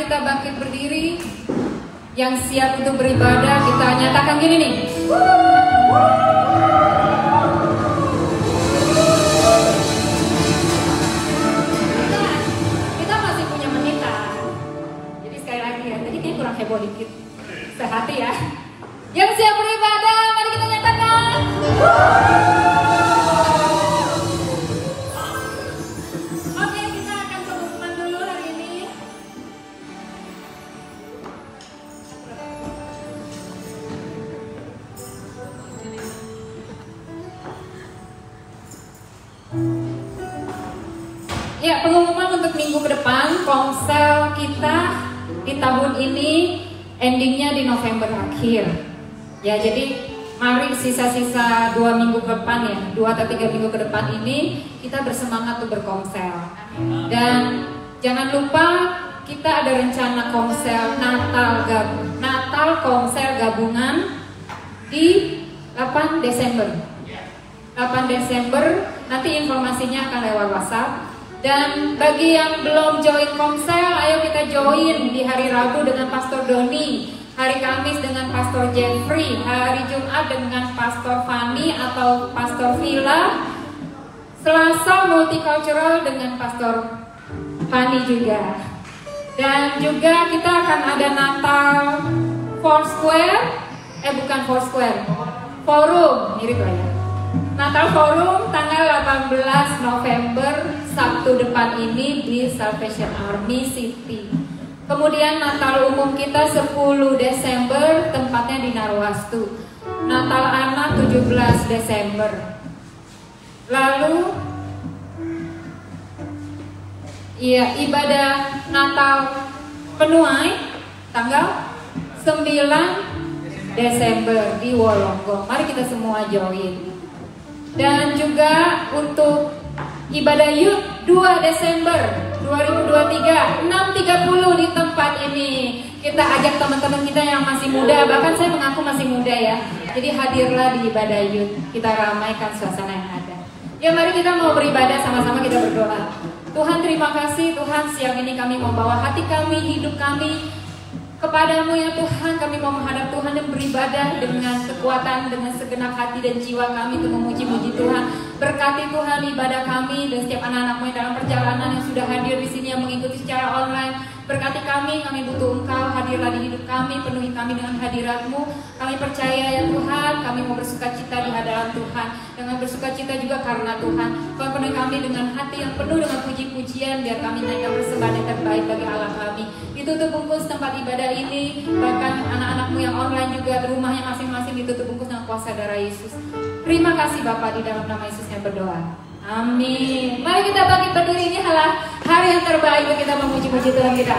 kita bangkit berdiri. Yang siap untuk beribadah, kita nyatakan gini nih. Kita masih punya menitan. Jadi sekali lagi ya, tadi kayak kurang heboh dikit. Sehati ya. Yang siap beribadah, mari kita nyatakan. Oke, kita akan pengumuman dulu hari ini. Ya, pengumuman untuk minggu ke depan, komsel kita di tahun ini endingnya di November akhir. Ya, jadi mari sisa-sisa 2 minggu ke depan ya, 2 atau 3 minggu ke depan ini kita bersemangat untuk berkomsel. Dan jangan lupa kita ada rencana komsel Natal komsel gabungan di 8 Desember. 8 Desember, nanti informasinya akan lewat WhatsApp. Dan bagi yang belum join komsel, ayo kita join di hari Rabu dengan Pastor Doni, hari Kamis dengan Pastor Jeffrey, hari Jumat dengan Pastor Fanny atau Pastor Villa, Selasa multicultural dengan Pastor Fanny juga. Dan juga kita akan ada Natal Forum, mirip lah ya. Natal Forum tanggal 18 November Sabtu depan ini di Salvation Army City. Kemudian Natal umum kita 10 Desember tempatnya di Narwastu. Natal anak 17 Desember. Lalu ibadah Natal penuai tanggal 9 Desember di Wolonggong. Mari kita semua join. Dan juga untuk ibadah Youth 2 Desember 2023 6.30 di tempat ini. Kita ajak teman-teman kita yang masih muda, bahkan saya mengaku masih muda ya. Jadi hadirlah di ibadah Youth. Kita ramaikan suasana yang ada. Ya, mari kita mau beribadah sama-sama, kita berdoa. Tuhan, terima kasih Tuhan, siang ini kami mau bawa hati kami, hidup kami kepadamu ya Tuhan. Kami mau menghadap Tuhan dan beribadah dengan kekuatan, dengan segenap hati dan jiwa kami untuk memuji-muji Tuhan. Berkati Tuhan ibadah kami dan setiap anak-anakmu yang dalam perjalanan yang sudah hadir di sini, yang mengikuti secara online. Berkati kami butuh Engkau, hadirlah di hidup kami, penuhi kami dengan hadirat-Mu. Kami percaya ya Tuhan, kami mau bersuka cita di hadapan Tuhan. Dengan bersuka cita juga karena Tuhan. Tuhan, penuhi kami dengan hati yang penuh dengan puji-pujian, biar kami naikkan persembahan yang terbaik bagi Allah kami. Ditutup bungkus tempat ibadah ini, bahkan anak-anakmu yang online juga rumahnya masing-masing ditutup bungkus dengan kuasa darah Yesus. Terima kasih Bapa, di dalam nama Yesus yang berdoa. Amin. Mari kita bangkit berdiri, ini adalah hari yang terbaik untuk kita memuji-muji Tuhan kita.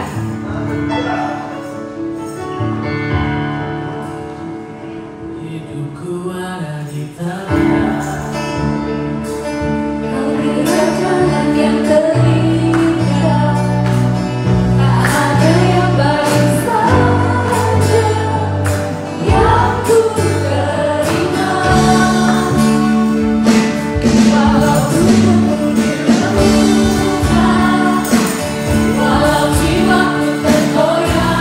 Hidupku ada di tangan. Kau beri jalan yang terindah. Tak ada yang baik saja yang ku terima. Walau jiwaku tergoyah.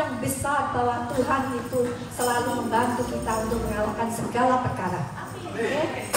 yang besar bahwa Tuhan itu selalu membantu kita untuk mengalahkan segala perkara. Okay?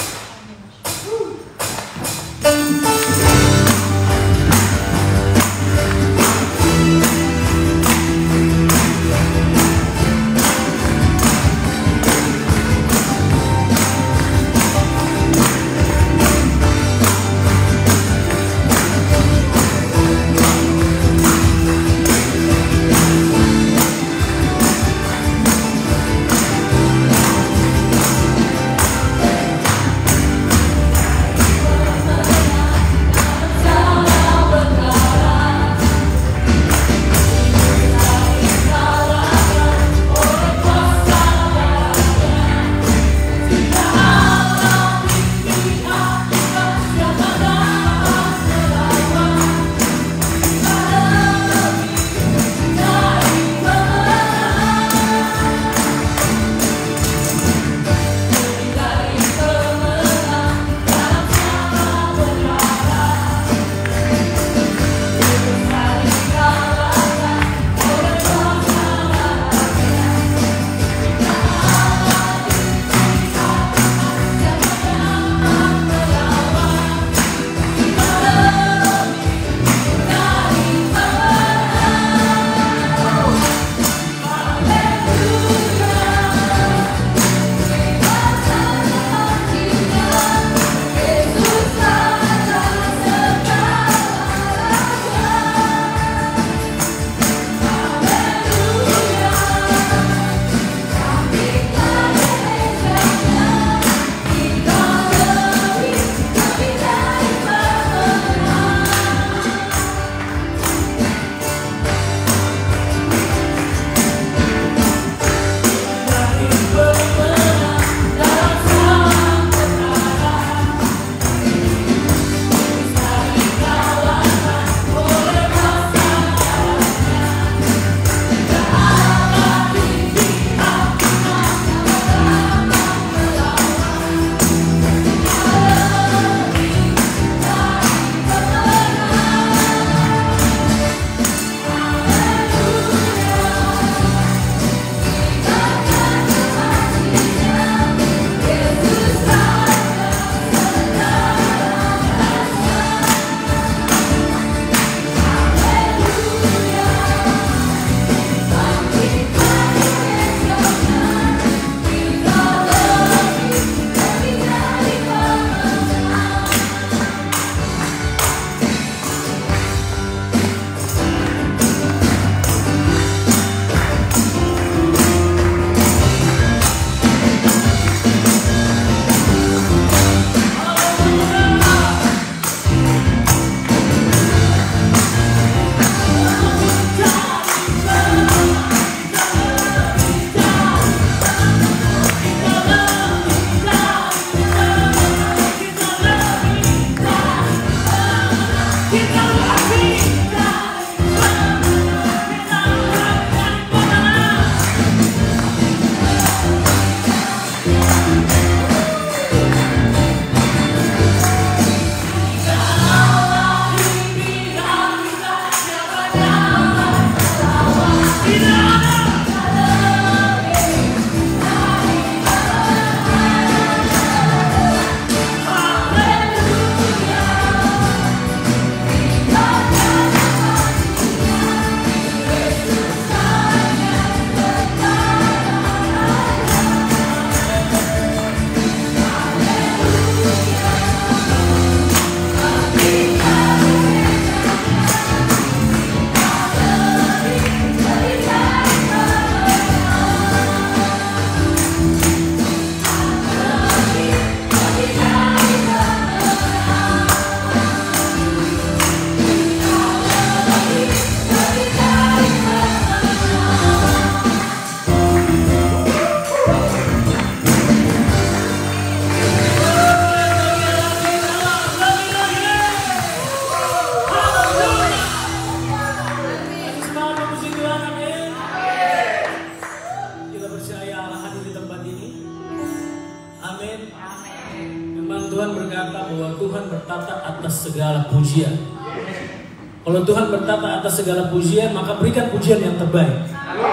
Tuhan berkata bahwa Tuhan bertata atas segala pujian. Kalau Tuhan bertata atas segala pujian, maka berikan pujian yang terbaik.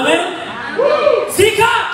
Amin. Sikap.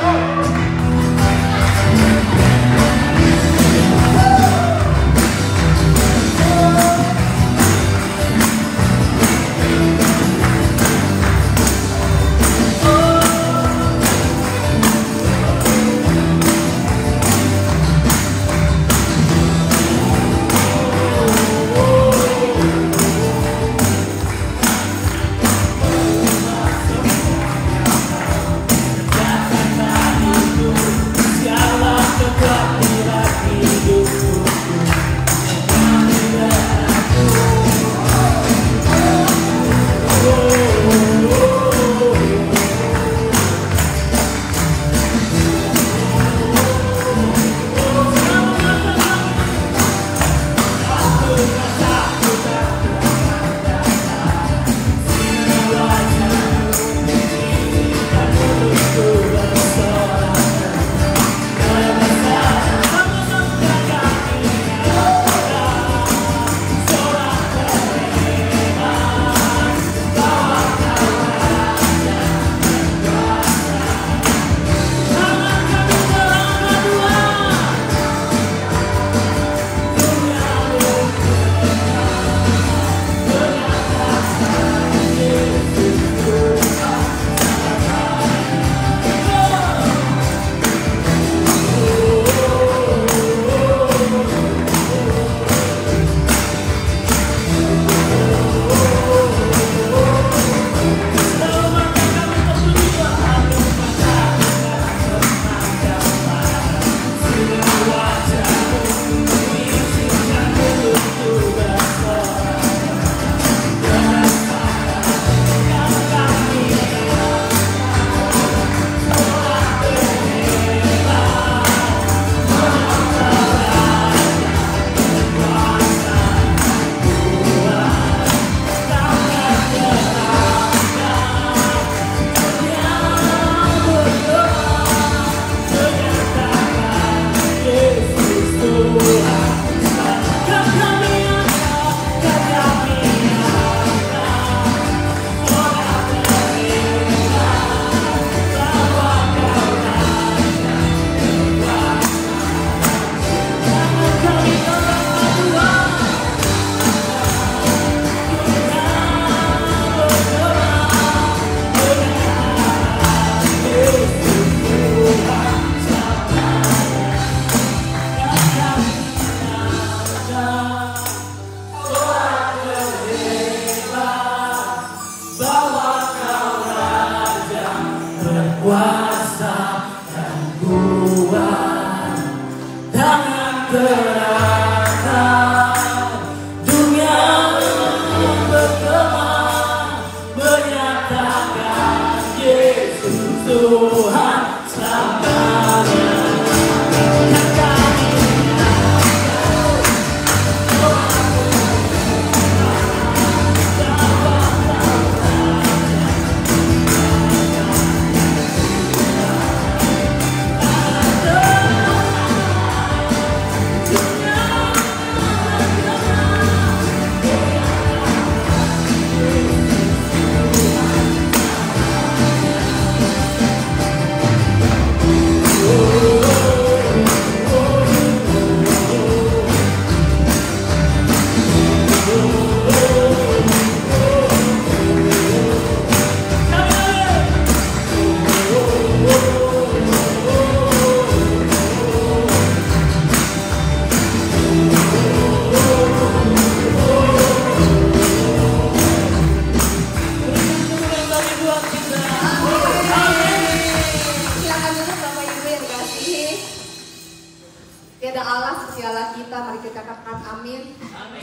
Tiada Allah seperti Allah kita, mari kita katakan amin.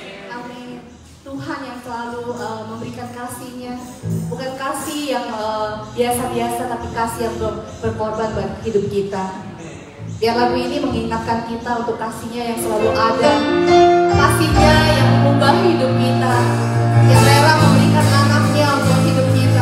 Amin. Tuhan yang selalu memberikan kasih-Nya, bukan kasih yang biasa-biasa, tapi kasih yang berkorban buat hidup kita. Biar lagu ini mengingatkan kita untuk kasih-Nya yang selalu ada, kasih-Nya yang mengubah hidup kita, yang rela memberikan anaknya untuk hidup kita.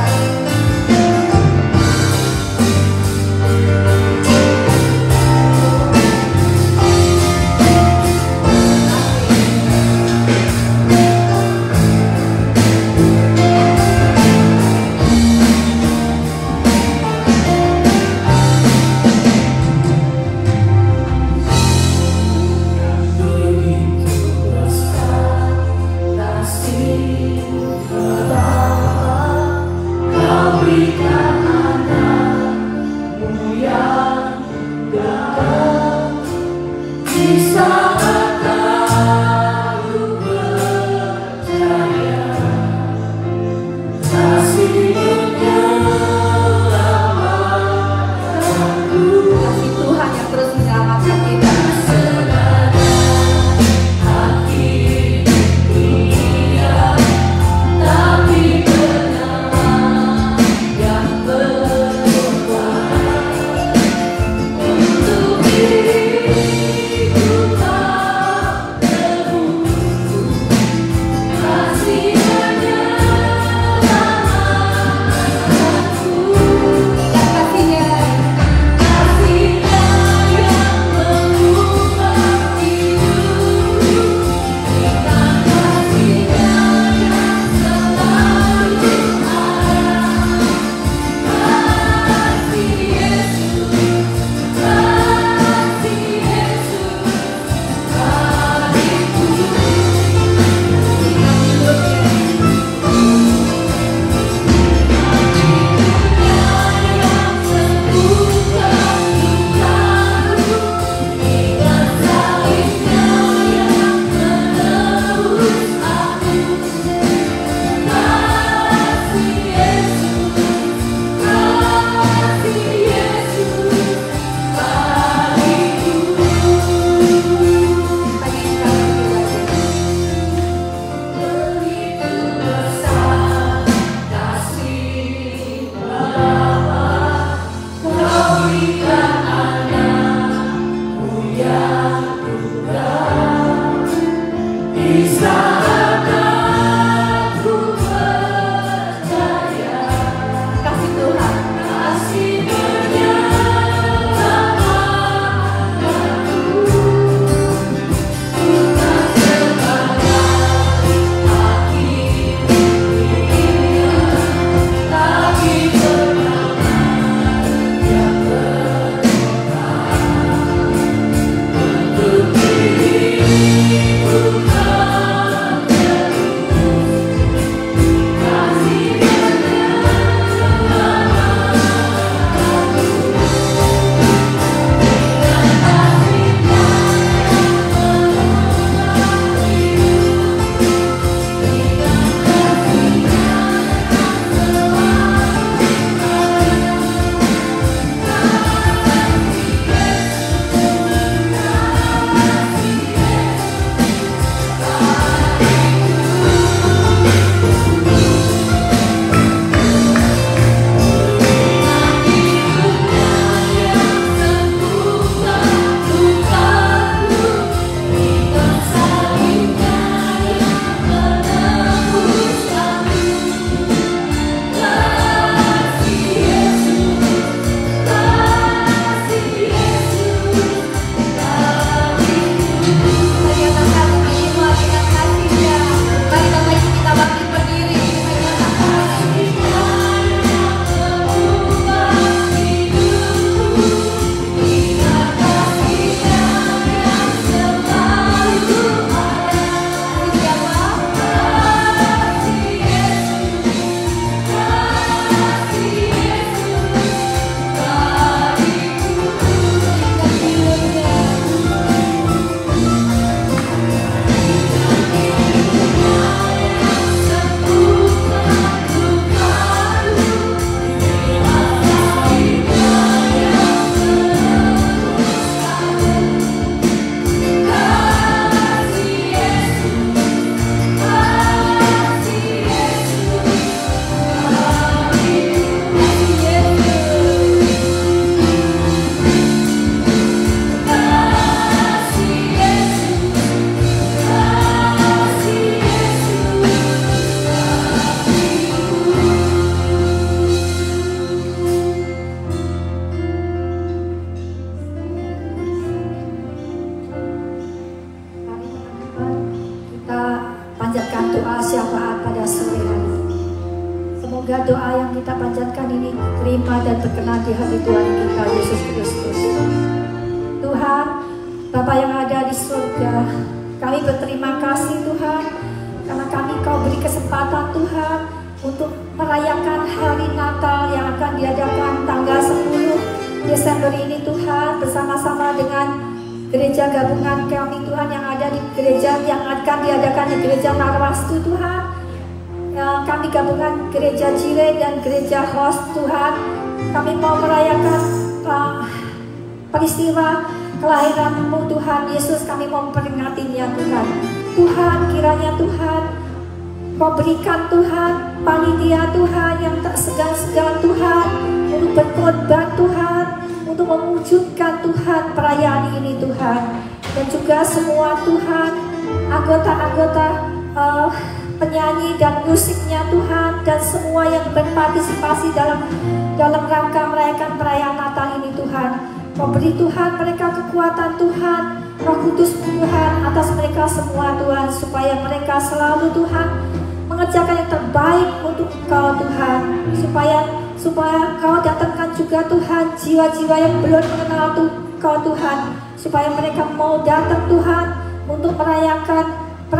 doa syafaat pada sore hari. Semoga doa yang kita panjatkan ini terima dan berkenan di hati Tuhan kita Yesus Kristus. Tuhan, Bapa yang ada di surga, kami berterima kasih Tuhan, karena Kau beri kesempatan Tuhan untuk merayakan hari Natal yang akan diadakan tanggal 10 Desember ini Tuhan, bersama-sama dengan gereja gabungan kami Tuhan yang ada di gereja yang akan diadakan di gereja Narwastu Tuhan. Kami gabungan gereja Jire dan gereja Host Tuhan. Kami mau merayakan peristiwa kelahiran-Mu Tuhan Yesus, kami mau memperingatinya Tuhan. Tuhan, kiranya Tuhan Kau berikan Tuhan panitia Tuhan yang tak segan-segan Tuhan untuk berkorban Tuhan, untuk mewujudkan Tuhan perayaan ini Tuhan. Dan juga semua Tuhan anggota-anggota penyanyi dan musiknya Tuhan, dan semua yang berpartisipasi dalam rangka merayakan perayaan Natal ini Tuhan. Kau beri Tuhan mereka kekuatan Tuhan, Roh Kudus Tuhan atas mereka semua Tuhan, supaya mereka selalu Tuhan mengerjakan yang terbaik untuk Kau Tuhan, supaya Kau datangkan juga Tuhan jiwa-jiwa yang belum mengenal Kau Tuhan, supaya mereka mau datang Tuhan untuk merayakan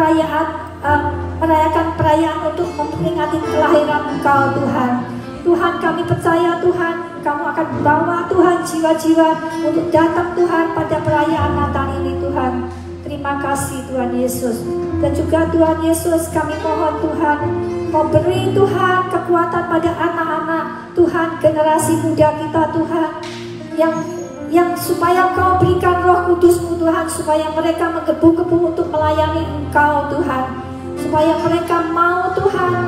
perayaan untuk memperingati kelahiran Kau Tuhan. Tuhan, kami percaya Tuhan Kamu akan bawa Tuhan jiwa-jiwa untuk datang Tuhan pada perayaan Natal ini Tuhan. Terima kasih Tuhan Yesus. Dan juga Tuhan Yesus, kami mohon Tuhan Kau beri Tuhan kekuatan pada anak-anak Tuhan, generasi muda kita Tuhan, yang supaya Kau berikan Roh Kudus-Mu Tuhan, supaya mereka menggebu-gebu untuk melayani Engkau Tuhan, supaya mereka mau Tuhan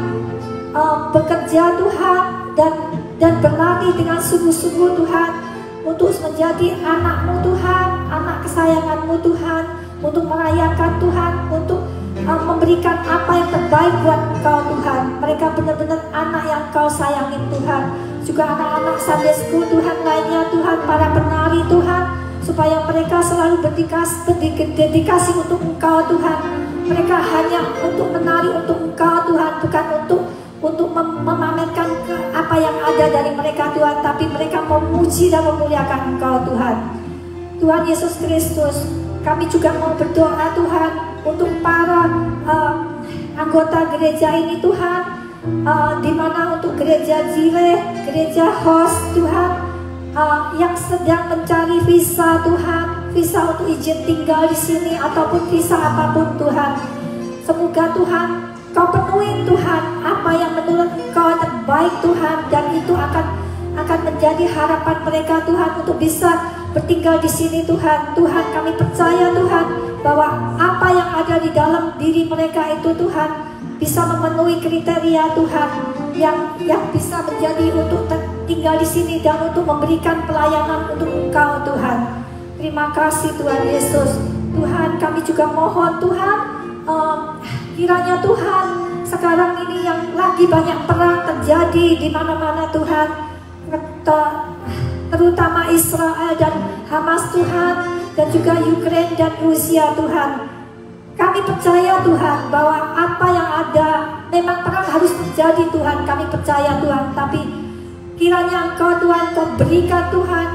bekerja Tuhan dan berlatih dengan sungguh-sungguh Tuhan untuk menjadi anak-Mu Tuhan, anak kesayangan-Mu Tuhan, untuk merayakan Tuhan, untuk memberikan apa yang terbaik buat Engkau Tuhan. Mereka benar-benar anak yang Kau sayangin Tuhan. Juga anak-anak Sunday School Tuhan lainnya Tuhan, para penari Tuhan, supaya mereka selalu berdedikasi untuk Engkau Tuhan. Mereka hanya untuk menari untuk Engkau Tuhan, bukan untuk memamerkan apa yang ada dari mereka Tuhan, tapi mereka memuji dan memuliakan Engkau Tuhan. Tuhan Yesus Kristus, kami juga mau berdoa Tuhan untuk para anggota gereja ini Tuhan, di mana untuk gereja Jire, gereja Host Tuhan, yang sedang mencari visa Tuhan, visa untuk izin tinggal di sini ataupun visa apapun Tuhan. Semoga Tuhan Kau penuhi Tuhan apa yang menurut Kau terbaik Tuhan, dan itu akan menjadi harapan mereka Tuhan untuk bisa bertinggal di sini Tuhan. Tuhan, kami percaya Tuhan bahwa apa yang ada di dalam diri mereka itu Tuhan bisa memenuhi kriteria Tuhan yang bisa menjadi untuk tinggal di sini dan untuk memberikan pelayanan untuk Engkau Tuhan. Terima kasih Tuhan Yesus. Tuhan, kami juga mohon Tuhan, kiranya Tuhan sekarang ini yang lagi banyak perang terjadi di mana-mana Tuhan, terutama Israel dan Hamas Tuhan, dan juga Ukraina dan Rusia Tuhan. Kami percaya Tuhan bahwa apa yang ada, memang perang harus terjadi Tuhan, kami percaya Tuhan, tapi kiranya Engkau Tuhan, Kau berikan Tuhan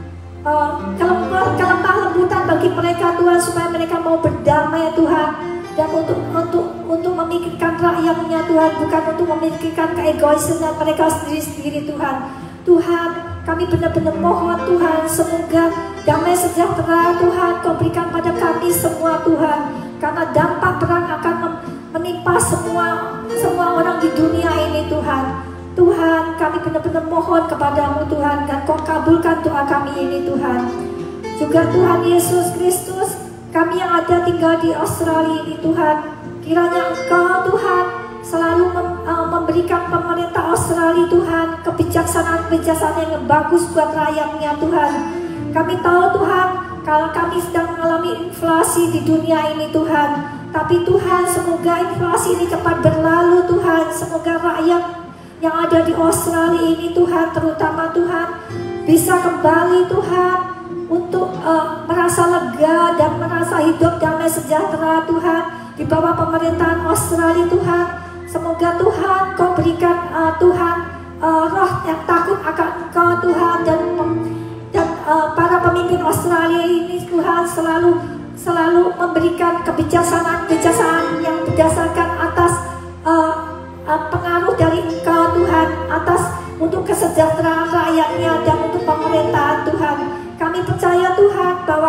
kelemah lembutan bagi mereka Tuhan, supaya mereka mau berdamai Tuhan, dan untuk memikirkan rakyatnya Tuhan, bukan untuk memikirkan keegoisan mereka sendiri-sendiri Tuhan. Tuhan, kami benar-benar mohon Tuhan, semoga damai sejahtera Tuhan Kau berikan pada kami semua Tuhan, karena dampak perang akan menimpa semua orang di dunia ini Tuhan. Tuhan, kami benar-benar mohon kepadamu Tuhan, dan Kau kabulkan doa kami ini Tuhan. Juga Tuhan Yesus Kristus, kami yang ada tinggal di Australia ini Tuhan, kiranya Engkau Tuhan selalu memberikan pemerintah Australia Tuhan kebijaksanaan yang bagus buat rakyatnya Tuhan. Kami tahu Tuhan, kalau kami sedang mengalami inflasi di dunia ini Tuhan, tapi Tuhan, semoga inflasi ini cepat berlalu Tuhan. Semoga rakyat yang ada di Australia ini Tuhan, terutama Tuhan, bisa kembali Tuhan untuk merasa lega dan merasa hidup damai sejahtera Tuhan, di bawah pemerintahan Australia Tuhan. Semoga Tuhan Kau berikan Tuhan roh yang takut akan Engkau Tuhan, dan para pemimpin Australia ini Tuhan selalu memberikan kebijaksanaan yang berdasarkan atas pengaruh dari Engkau Tuhan, atas untuk kesejahteraan rakyatnya dan untuk pemerintahan Tuhan. Kami percaya Tuhan bahwa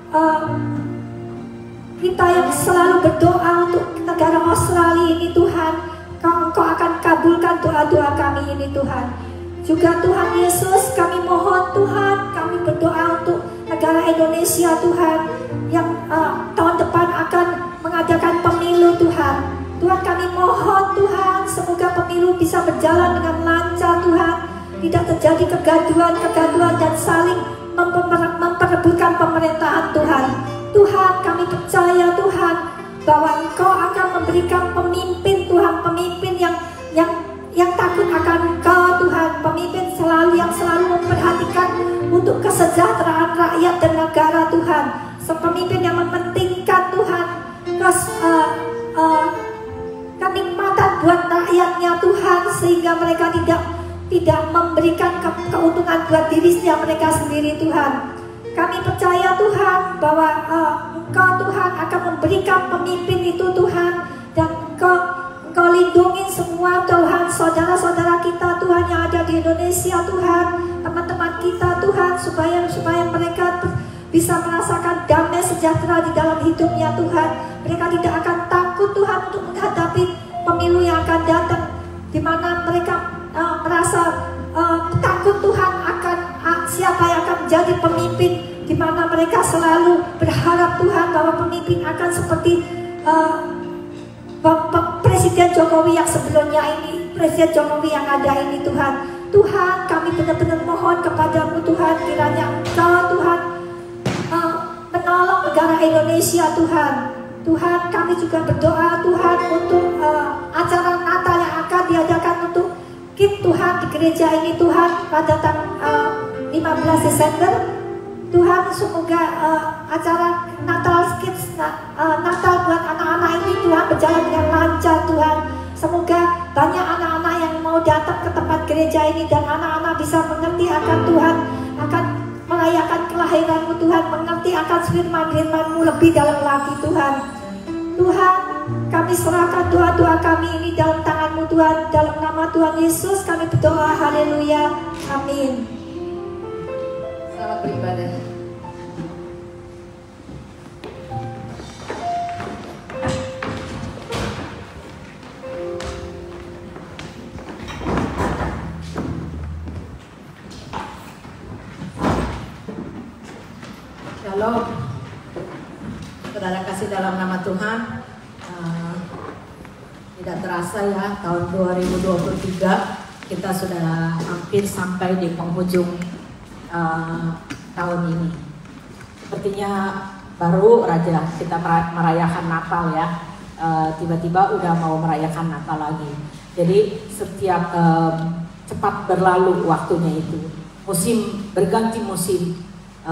kita yang selalu berdoa untuk negara Australia ini Tuhan, Engkau akan kabulkan doa-doa kami ini Tuhan. Juga Tuhan Yesus, kami mohon Tuhan, kami berdoa untuk negara Indonesia Tuhan, yang tahun depan akan mengadakan pemilu Tuhan. Tuhan, kami mohon Tuhan, semoga pemilu bisa berjalan dengan lancar Tuhan, tidak terjadi kegaduhan dan saling memperebutkan pemerintahan Tuhan. Tuhan, kami percaya Tuhan bahwa Engkau akan memberikan pemimpin Tuhan, pemimpin yang takut akan Engkau Tuhan, pemimpin yang selalu memperhatikan untuk kesejahteraan rakyat dan negara Tuhan, pemimpin yang mementingkan Tuhan kenikmatan buat rakyatnya Tuhan, sehingga mereka tidak memberikan keuntungan buat dirinya mereka sendiri Tuhan. Kami percaya Tuhan bahwa Engkau Tuhan akan memberikan pemimpin itu Tuhan, dan Engkau lindungi semua Tuhan, saudara-saudara kita Tuhan yang ada di Indonesia Tuhan, teman-teman kita Tuhan, supaya mereka bisa merasakan damai sejahtera di dalam hidupnya Tuhan. Mereka tidak akan takut Tuhan untuk menghadapi pemilu yang akan datang, di mana mereka merasa takut Tuhan akan siapa yang akan menjadi pemimpin, di mana mereka selalu berharap Tuhan bahwa pemimpin akan seperti Presiden Jokowi yang sebelumnya ini, Presiden Jokowi yang ada ini Tuhan. Tuhan, kami benar-benar mohon kepadamu Tuhan, kiranya Engkau Tuhan menolong negara Indonesia Tuhan. Tuhan, kami juga berdoa Tuhan untuk acara Natal yang akan diadakan untuk KIP Tuhan di gereja ini Tuhan pada tanggal 15 Desember. Tuhan, semoga acara Natal Kids Natal buat anak-anak ini Tuhan berjalan dengan lancar Tuhan. Semoga banyak anak-anak yang mau datang ke tempat gereja ini, dan anak-anak bisa mengerti akan Tuhan, akan merayakan kelahiran-Mu Tuhan, mengerti akan firman-firman-Mu lebih dalam lagi Tuhan. Tuhan, kami serahkan doa-doa kami ini dalam tangan-Mu Tuhan, dalam nama Tuhan Yesus kami berdoa, haleluya, amin. Selamat beribadah. Shalom, saudara kasih dalam nama Tuhan. Tidak terasa ya, tahun 2023 kita sudah hampir sampai di penghujung tahun ini. Sepertinya baru raja kita merayakan Natal ya, tiba-tiba udah mau merayakan Natal lagi. Jadi setiap cepat berlalu waktunya itu, musim berganti musim.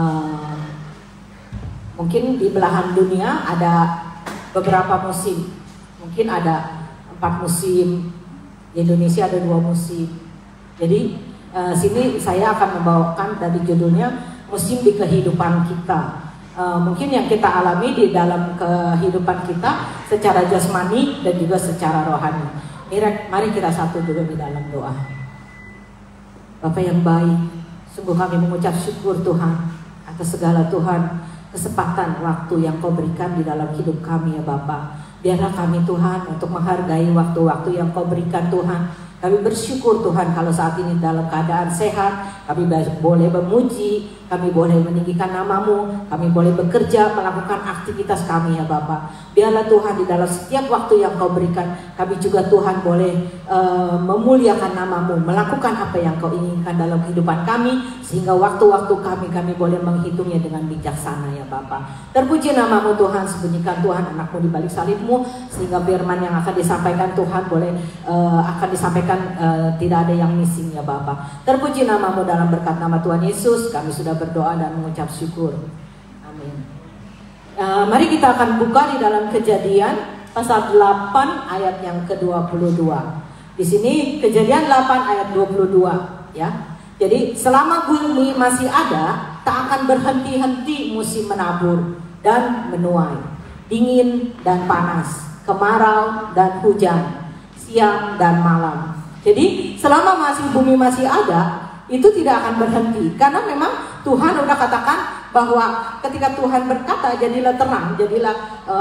Mungkin di belahan dunia ada beberapa musim, mungkin ada 4 musim, di Indonesia ada 2 musim. Jadi sini saya akan membawakan dari judulnya musim di kehidupan kita. Mungkin yang kita alami di dalam kehidupan kita secara jasmani dan juga secara rohani. Mari kita satu dulu di dalam doa. Bapa yang baik, sungguh kami mengucap syukur Tuhan atas segala Tuhan kesempatan waktu yang Kau berikan di dalam hidup kami ya Bapa. Biarlah kami Tuhan untuk menghargai waktu-waktu yang Kau berikan Tuhan. Kami bersyukur Tuhan kalau saat ini dalam keadaan sehat, kami boleh memuji, kami boleh meninggikan nama-Mu, kami boleh bekerja, melakukan aktivitas kami ya Bapa. Biarlah Tuhan di dalam setiap waktu yang Kau berikan, kami juga Tuhan boleh memuliakan nama-Mu, melakukan apa yang Kau inginkan dalam kehidupan kami, sehingga waktu-waktu kami boleh menghitungnya dengan bijaksana ya Bapa. Terpuji nama-Mu Tuhan, sembunyikan Tuhan anak-Mu di balik salib-Mu, sehingga firman yang akan disampaikan Tuhan boleh akan disampaikan tidak ada yang missing ya Bapa. Terpuji nama-Mu dalam berkat nama Tuhan Yesus kami sudah berdoa dan mengucap syukur. Amin. Mari kita akan buka di dalam Kejadian pasal 8 ayat yang ke-22. Di sini Kejadian 8 ayat 22 ya. Jadi selama bumi masih ada, tak akan berhenti-henti musim menabur dan menuai, dingin dan panas, kemarau dan hujan, siang dan malam. Jadi selama bumi masih ada, itu tidak akan berhenti, karena memang Tuhan udah katakan bahwa ketika Tuhan berkata jadilah terang, jadilah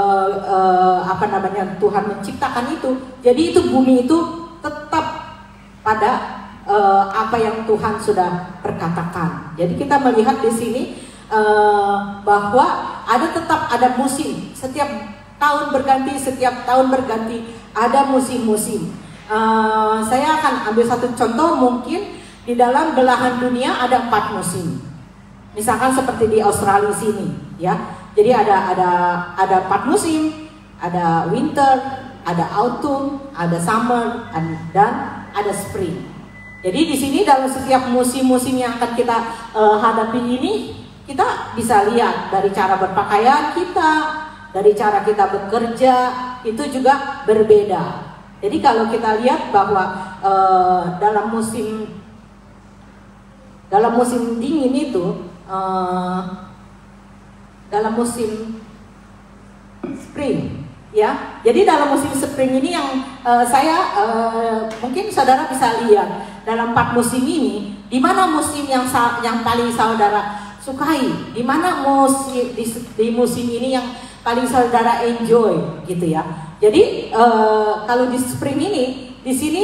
Tuhan menciptakan itu, jadi itu bumi itu tetap pada apa yang Tuhan sudah perkatakan. Jadi kita melihat di sini bahwa tetap ada musim, setiap tahun berganti, ada musim-musim. Saya akan ambil satu contoh, mungkin di dalam belahan dunia ada 4 musim. Misalkan seperti di Australia sini, ya. Jadi ada 4 musim, ada winter, ada autumn, ada summer, dan ada spring. Jadi di sini dalam setiap musim-musim yang akan kita hadapi ini, kita bisa lihat dari cara berpakaian kita, dari cara kita bekerja, itu juga berbeda. Jadi kalau kita lihat bahwa dalam musim dingin itu, dalam musim spring, ya. Jadi dalam musim spring ini yang mungkin saudara bisa lihat dalam 4 musim ini, di mana musim yang paling saudara sukai, di mana di musim ini yang paling saudara enjoy, gitu ya. Jadi kalau di spring ini, di sini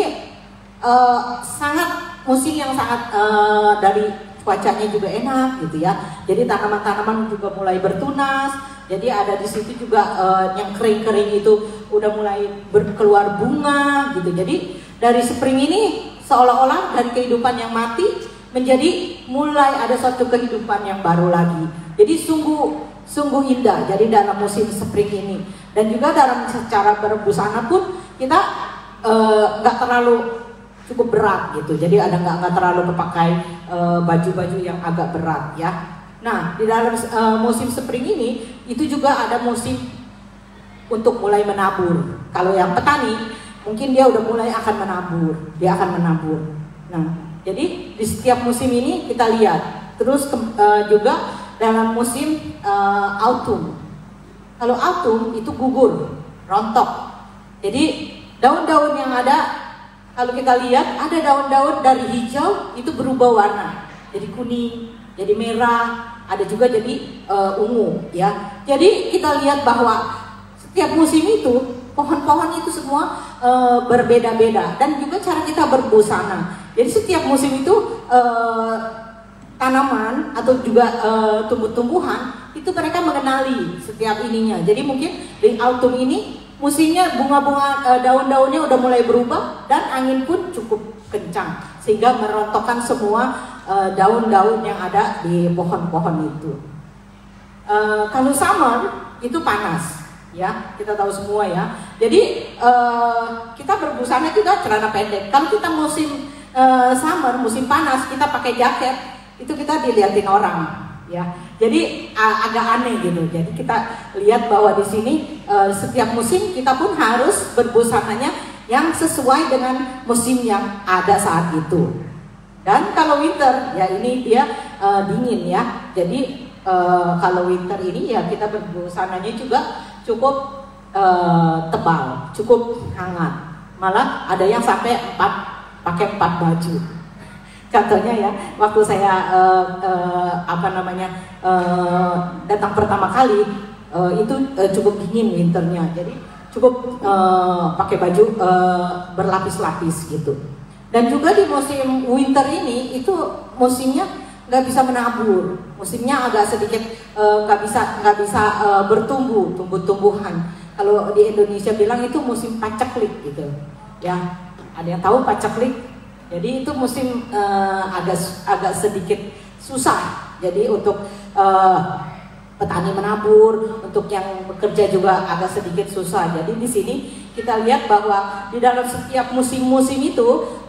musim yang sangat dari cuacanya juga enak, gitu ya. Jadi tanaman-tanaman juga mulai bertunas. Jadi ada di situ juga yang kering-kering itu udah mulai berkeluar bunga, gitu. Jadi dari spring ini seolah-olah dari kehidupan yang mati menjadi mulai ada suatu kehidupan yang baru lagi. Jadi sungguh indah. Jadi dalam musim spring ini, dan juga dalam secara berbusana pun kita nggak terlalu cukup berat, gitu. Jadi ada nggak terlalu memakai baju-baju yang agak berat, ya. Nah, di dalam musim spring ini itu juga ada musim untuk mulai menabur. Kalau yang petani mungkin dia udah mulai akan menabur, Nah, jadi di setiap musim ini kita lihat. Terus juga dalam musim autumn. Kalau autumn itu gugur, rontok. Jadi daun-daun yang ada, kalau kita lihat ada daun-daun dari hijau itu berubah warna, jadi kuning, jadi merah, ada juga jadi ungu, ya. Jadi kita lihat bahwa setiap musim itu pohon-pohon itu semua berbeda-beda, dan juga cara kita berbusana. Jadi setiap musim itu tanaman atau juga tumbuh-tumbuhan itu mereka mengenali setiap ininya. Jadi mungkin di autumn ini musimnya bunga-bunga daun-daunnya udah mulai berubah, dan angin pun cukup kencang sehingga merontokkan semua daun-daun yang ada di pohon-pohon itu. Kalau summer itu panas, ya, kita tahu semua, ya. Jadi kita berbusana juga celana pendek. Kalau kita musim summer, musim panas, kita pakai jaket, itu kita dilihatin orang, ya. Jadi agak aneh, gitu. Jadi kita lihat bahwa di sini setiap musim kita pun harus berbusananya yang sesuai dengan musim yang ada saat itu. Dan kalau winter, ya ini dia dingin, ya. Jadi kalau winter ini ya kita berbusananya juga cukup tebal, cukup hangat. Malah ada yang sampai pakai 4 baju. Contohnya, ya, waktu saya datang pertama kali, itu cukup dingin winternya. Jadi cukup pakai baju berlapis-lapis, gitu. Dan juga di musim winter ini itu musimnya nggak bisa menabur, musimnya agak sedikit nggak bisa tumbuh-tumbuhan. Kalau di Indonesia bilang itu musim paceklik, gitu, ya. Ada yang tahu paceklik? Jadi itu musim agak sedikit susah. Jadi untuk petani menabur, untuk yang bekerja juga agak sedikit susah. Jadi di sini kita lihat bahwa di dalam setiap musim-musim itu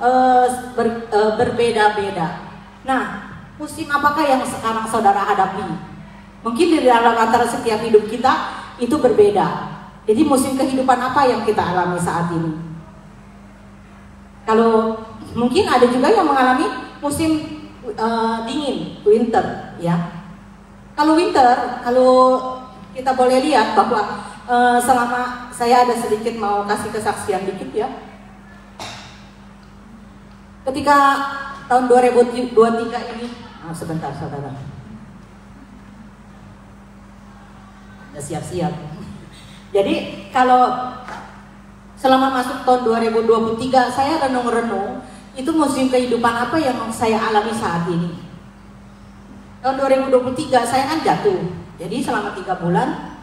berbeda-beda. Nah, musim apakah yang sekarang saudara hadapi? Mungkin di dalam antara setiap hidup kita itu berbeda. Jadi musim kehidupan apa yang kita alami saat ini? Kalau mungkin ada juga yang mengalami musim dingin, winter, ya. Kalau winter, kalau kita boleh lihat bahwa selama saya ada sedikit mau kasih kesaksian dikit ya. Ketika tahun 2023 ini, sebentar saudara, udah siap-siap. Jadi kalau selama masuk tahun 2023 saya renung-renung, itu musim kehidupan apa yang saya alami saat ini. Tahun 2023 saya kan jatuh, jadi selama 3 bulan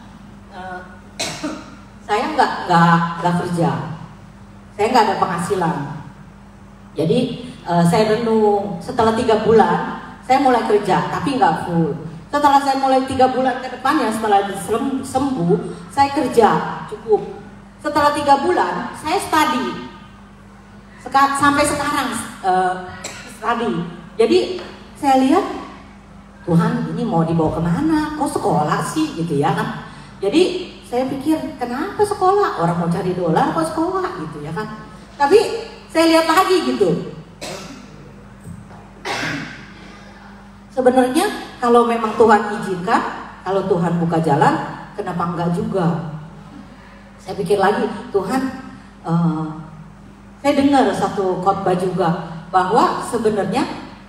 saya nggak kerja, saya nggak ada penghasilan. Jadi saya renung, setelah 3 bulan saya mulai kerja, tapi nggak full. Setelah saya mulai 3 bulan ke depannya, setelah sembuh, saya kerja cukup. Setelah 3 bulan saya study, sampai sekarang study. Jadi saya lihat, Tuhan ini mau dibawa kemana? Kok sekolah sih gitu ya kan? Jadi saya pikir kenapa sekolah? Orang mau cari dolar kok sekolah gitu ya kan? Tapi saya lihat lagi gitu. Sebenarnya kalau memang Tuhan izinkan, kalau Tuhan buka jalan, kenapa enggak juga? Saya pikir lagi, Tuhan, saya dengar satu khotbah juga bahwa sebenarnya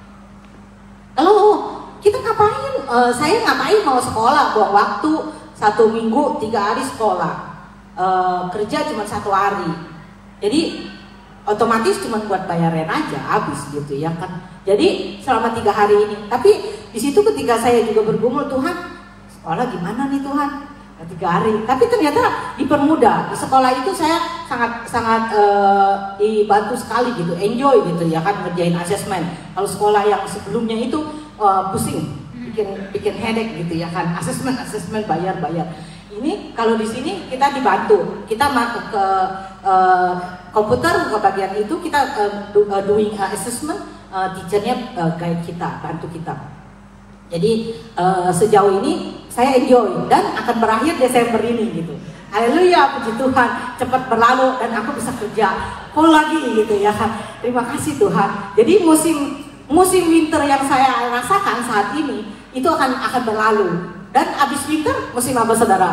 kalau kita ngapain, saya ngapain mau sekolah, buang waktu 1 minggu 3 hari sekolah, kerja cuma 1 hari, jadi otomatis cuma buat bayaran aja habis gitu ya kan. Jadi selama 3 hari ini, tapi di situ ketika saya juga bergumul, Tuhan sekolah gimana nih Tuhan, 3 hari, tapi ternyata dipermudah. Di sekolah itu saya sangat dibantu sekali gitu, enjoy gitu ya kan, ngerjain asesmen. Kalau sekolah yang sebelumnya itu pusing, bikin headache gitu ya kan, asesmen bayar. Ini kalau di sini kita dibantu, kita masuk ke komputer, ke bagian itu kita doing assessment, teachernya guide kita, bantu kita. Jadi sejauh ini saya enjoy dan akan berakhir Desember ini gitu. Haleluya, puji Tuhan, cepat berlalu dan aku bisa kerja full lagi gitu ya kan. Terima kasih Tuhan. Jadi musim winter yang saya rasakan saat ini itu akan berlalu. Dan habis winter musim apa saudara?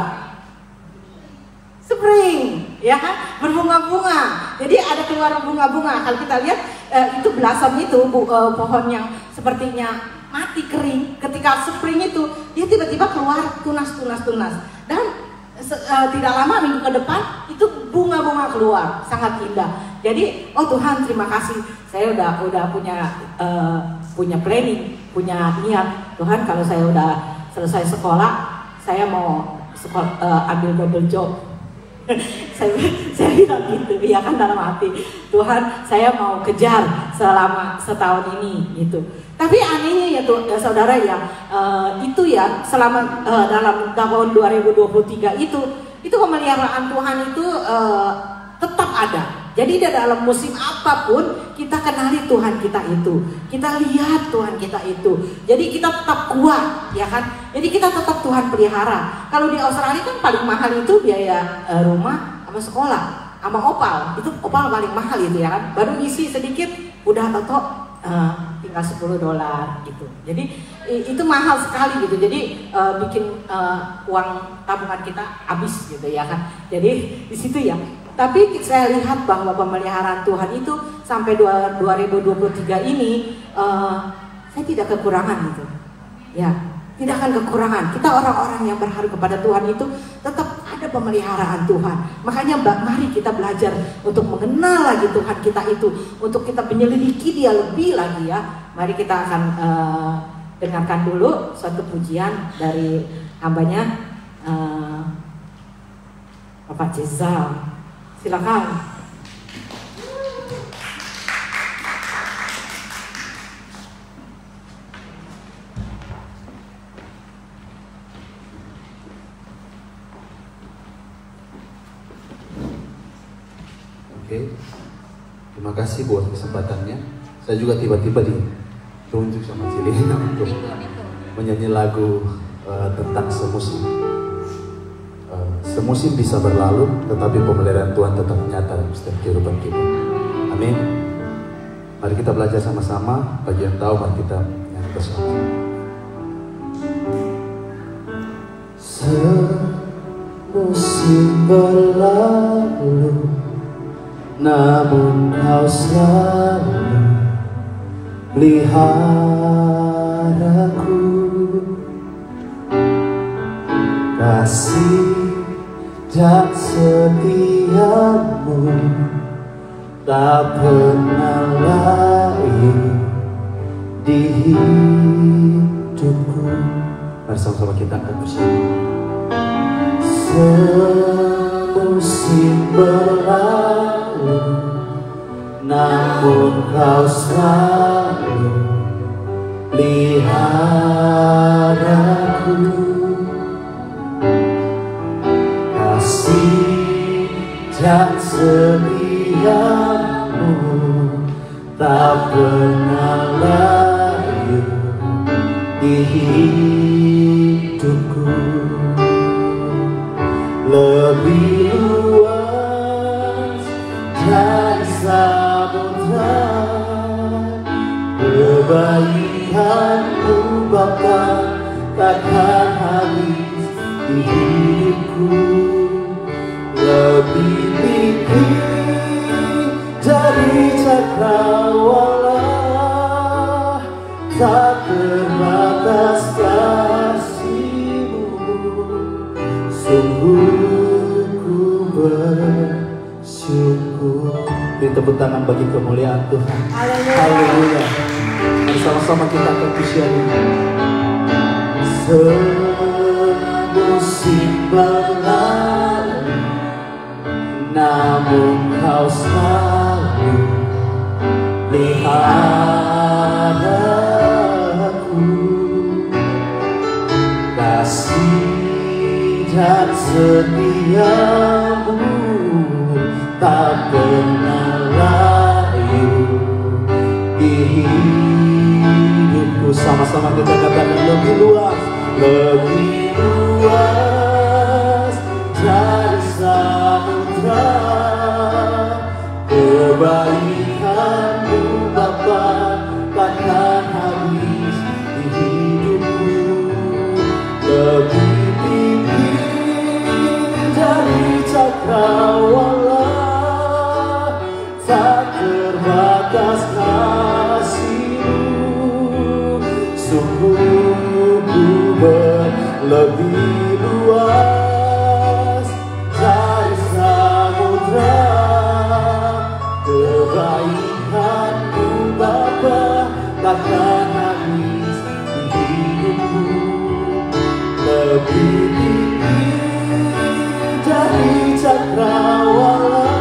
Spring, ya kan? Berbunga-bunga. Jadi ada keluar bunga-bunga. Kalau kita lihat itu blossom itu pohon yang sepertinya mati kering. Ketika spring itu dia tiba-tiba keluar tunas. Dan tidak lama minggu ke depan itu bunga-bunga keluar, sangat indah. Jadi oh Tuhan terima kasih, saya udah punya planning, punya niat. Tuhan kalau saya udah selesai sekolah, saya mau ambil double job. saya bilang gitu ya kan dalam hati, Tuhan saya mau kejar selama setahun ini gitu. Tapi anehnya ya tuh ya, saudara ya, itu ya selama dalam tahun 2023 itu pemeliharaan Tuhan itu tetap ada. Jadi dalam musim apapun kita kenali Tuhan kita itu, kita lihat Tuhan kita itu. Jadi kita tetap kuat, ya kan? Jadi kita tetap Tuhan pelihara. Kalau di Australia kan paling mahal itu biaya rumah sama sekolah, sama opal. Itu opal paling mahal itu ya kan? Baru isi sedikit udah tinggal $10 gitu. Jadi itu mahal sekali gitu. Jadi bikin uang tabungan kita habis gitu ya kan? Jadi di situ ya. Tapi saya lihat bahwa pemeliharaan Tuhan itu sampai 2023 ini saya tidak kekurangan gitu. Ya, tidak akan kekurangan. Kita orang-orang yang berharap kepada Tuhan itu tetap ada pemeliharaan Tuhan. Makanya mari kita belajar untuk mengenal lagi Tuhan kita itu, untuk kita menyelidiki Dia lebih lagi ya. Mari kita akan dengarkan dulu suatu pujian dari hambanya Bapak Jezal. Silakan. Oke, terima kasih buat kesempatannya. Saya juga tiba-tiba ditunjuk sama Cilina untuk menyanyi lagu tentang semusim. Semusim bisa berlalu, tetapi pemeliharaan Tuhan tetap nyata dalam setiap kehidupan kita. Amin. Mari kita belajar sama-sama. Bagi yang tahu, mari kita nyanyi bersama. Semusim berlalu, namun Kau selalu peliharaku. Kasih dan setiamu tak pernah lain di hidupku. Mari sama-sama kita angkat bersama. Semusim berlalu, namun Kau selalu peliharaku. Kasih dan setiamu tak pernah layu di hidupku. Lebih luas dari samudra, kebaikan-Mu Bapa takkan habis di hidupku. Lebih tinggi dari cakrawala, tak terbatas kasih-Mu. Sungguh ku bersyukur. Beri tepuk tangan bagi kemuliaan Tuhan. Haleluya. Mari sama-sama kita akan pujian ini. Semusim berlalu, namun Kau selalu peliharaku. Kasih dan setiamu tak pernah layu di hidupku. Sama-sama kita katakan lebih luas, lebih luas dari samudra, kebaikan-Mu Bapa takkan habis di hidupku. Lebih tinggi dari cakrawala, tak terbatas kasih-Mu. Sungguh ku lebih luas dari samudra, kebaikan-Mu Bapa takkan habis di hidupku. Lebih tinggi dari cakrawala,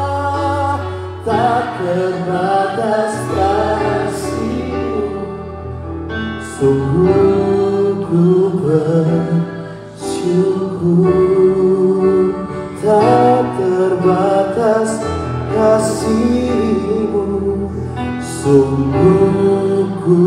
tak terbatas kasih-Mu. Sungguh ku bersyukur, tak terbatas kasih-Mu. Sungguh ku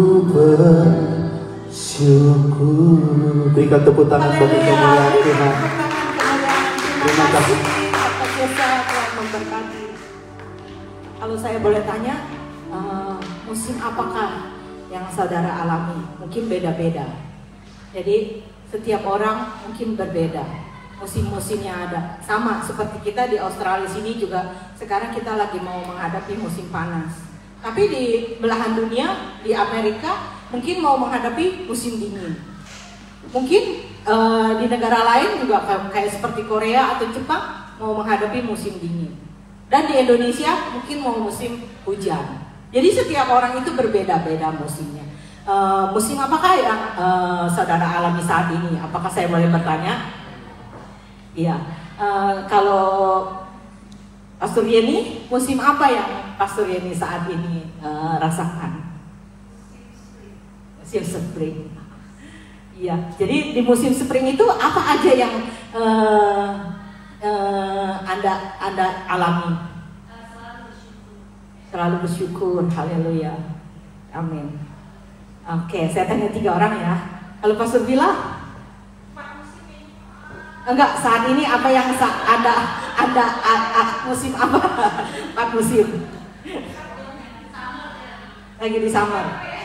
bersyukur. Berikan tepuk tangan bagi kemuliaan Tuhan. Terima kasih. Atas jasa Tuhan memberkati. Kalau saya boleh tanya, musim apakah yang saudara alami? Mungkin beda-beda. Jadi setiap orang mungkin berbeda. Musim-musimnya ada. Sama seperti kita di Australia sini juga sekarang kita lagi mau menghadapi musim panas. Tapi di belahan dunia, di Amerika mungkin mau menghadapi musim dingin. Mungkin di negara lain juga kayak seperti Korea atau Jepang mau menghadapi musim dingin. Dan di Indonesia mungkin mau musim hujan. Jadi setiap orang itu berbeda-beda musimnya. Musim apakah yang saudara alami saat ini? Apakah saya boleh bertanya? Iya. Kalau Pastor Yeni, musim apa yang Pastor Yeni saat ini rasakan? Musim spring. Iya. Jadi di musim spring itu apa aja yang Anda alami? Selalu bersyukur. Haleluya. Amin. Oke, saya tanya 3 orang ya. Kalau Pastor Bila? Enggak, saat ini apa yang ada musim apa? 4 musim. Lagi di summer.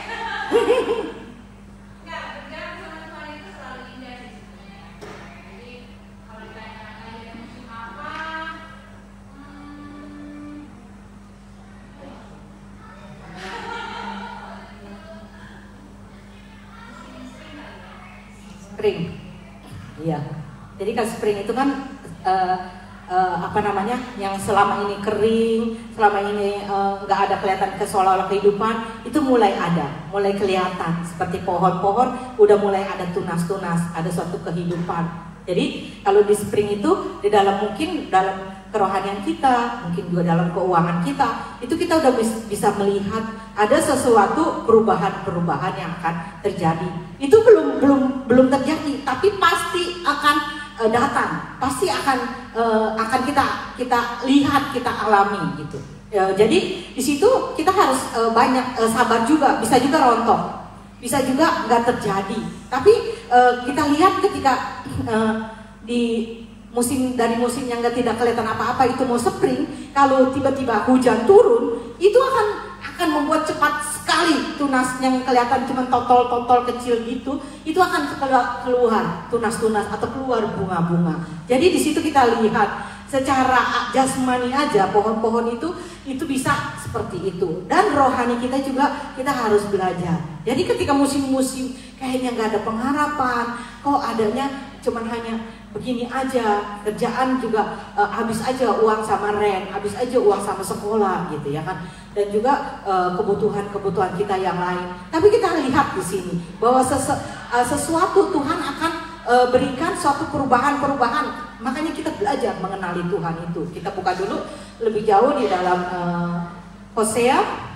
Spring, iya. Jadi kan spring itu kan apa namanya, yang selama ini kering, selama ini nggak ada kelihatan seolah-olah kehidupan, itu mulai ada, mulai kelihatan. Seperti pohon-pohon udah mulai ada tunas-tunas, ada suatu kehidupan. Jadi kalau di spring itu di dalam mungkin dalam kerohanian kita, mungkin juga dalam keuangan kita, itu kita udah bisa melihat ada sesuatu perubahan-perubahan yang akan terjadi. Itu belum terjadi, tapi pasti akan datang, pasti akan kita lihat, kita alami gitu. Jadi di situ kita harus banyak sabar juga, bisa juga rontok, bisa juga nggak terjadi. Tapi kita lihat ketika di dari musim yang tidak kelihatan apa-apa itu mau spring, kalau tiba-tiba hujan turun, itu akan membuat cepat sekali tunas yang kelihatan cuma totol-totol kecil gitu, itu akan keluar tunas-tunas atau keluar bunga-bunga. Jadi di situ kita lihat secara jasmani aja pohon-pohon itu bisa seperti itu. Dan rohani kita juga kita harus belajar. Jadi ketika musim-musim kayaknya nggak ada pengharapan, kok adanya cuman hanya begini aja, kerjaan juga habis aja uang sama rent, habis aja uang sama sekolah gitu ya kan, dan juga kebutuhan kita yang lain. Tapi kita lihat di sini bahwa sesuatu Tuhan akan berikan suatu perubahan. Makanya kita belajar mengenali Tuhan itu. Kita buka dulu lebih jauh di dalam Hosea.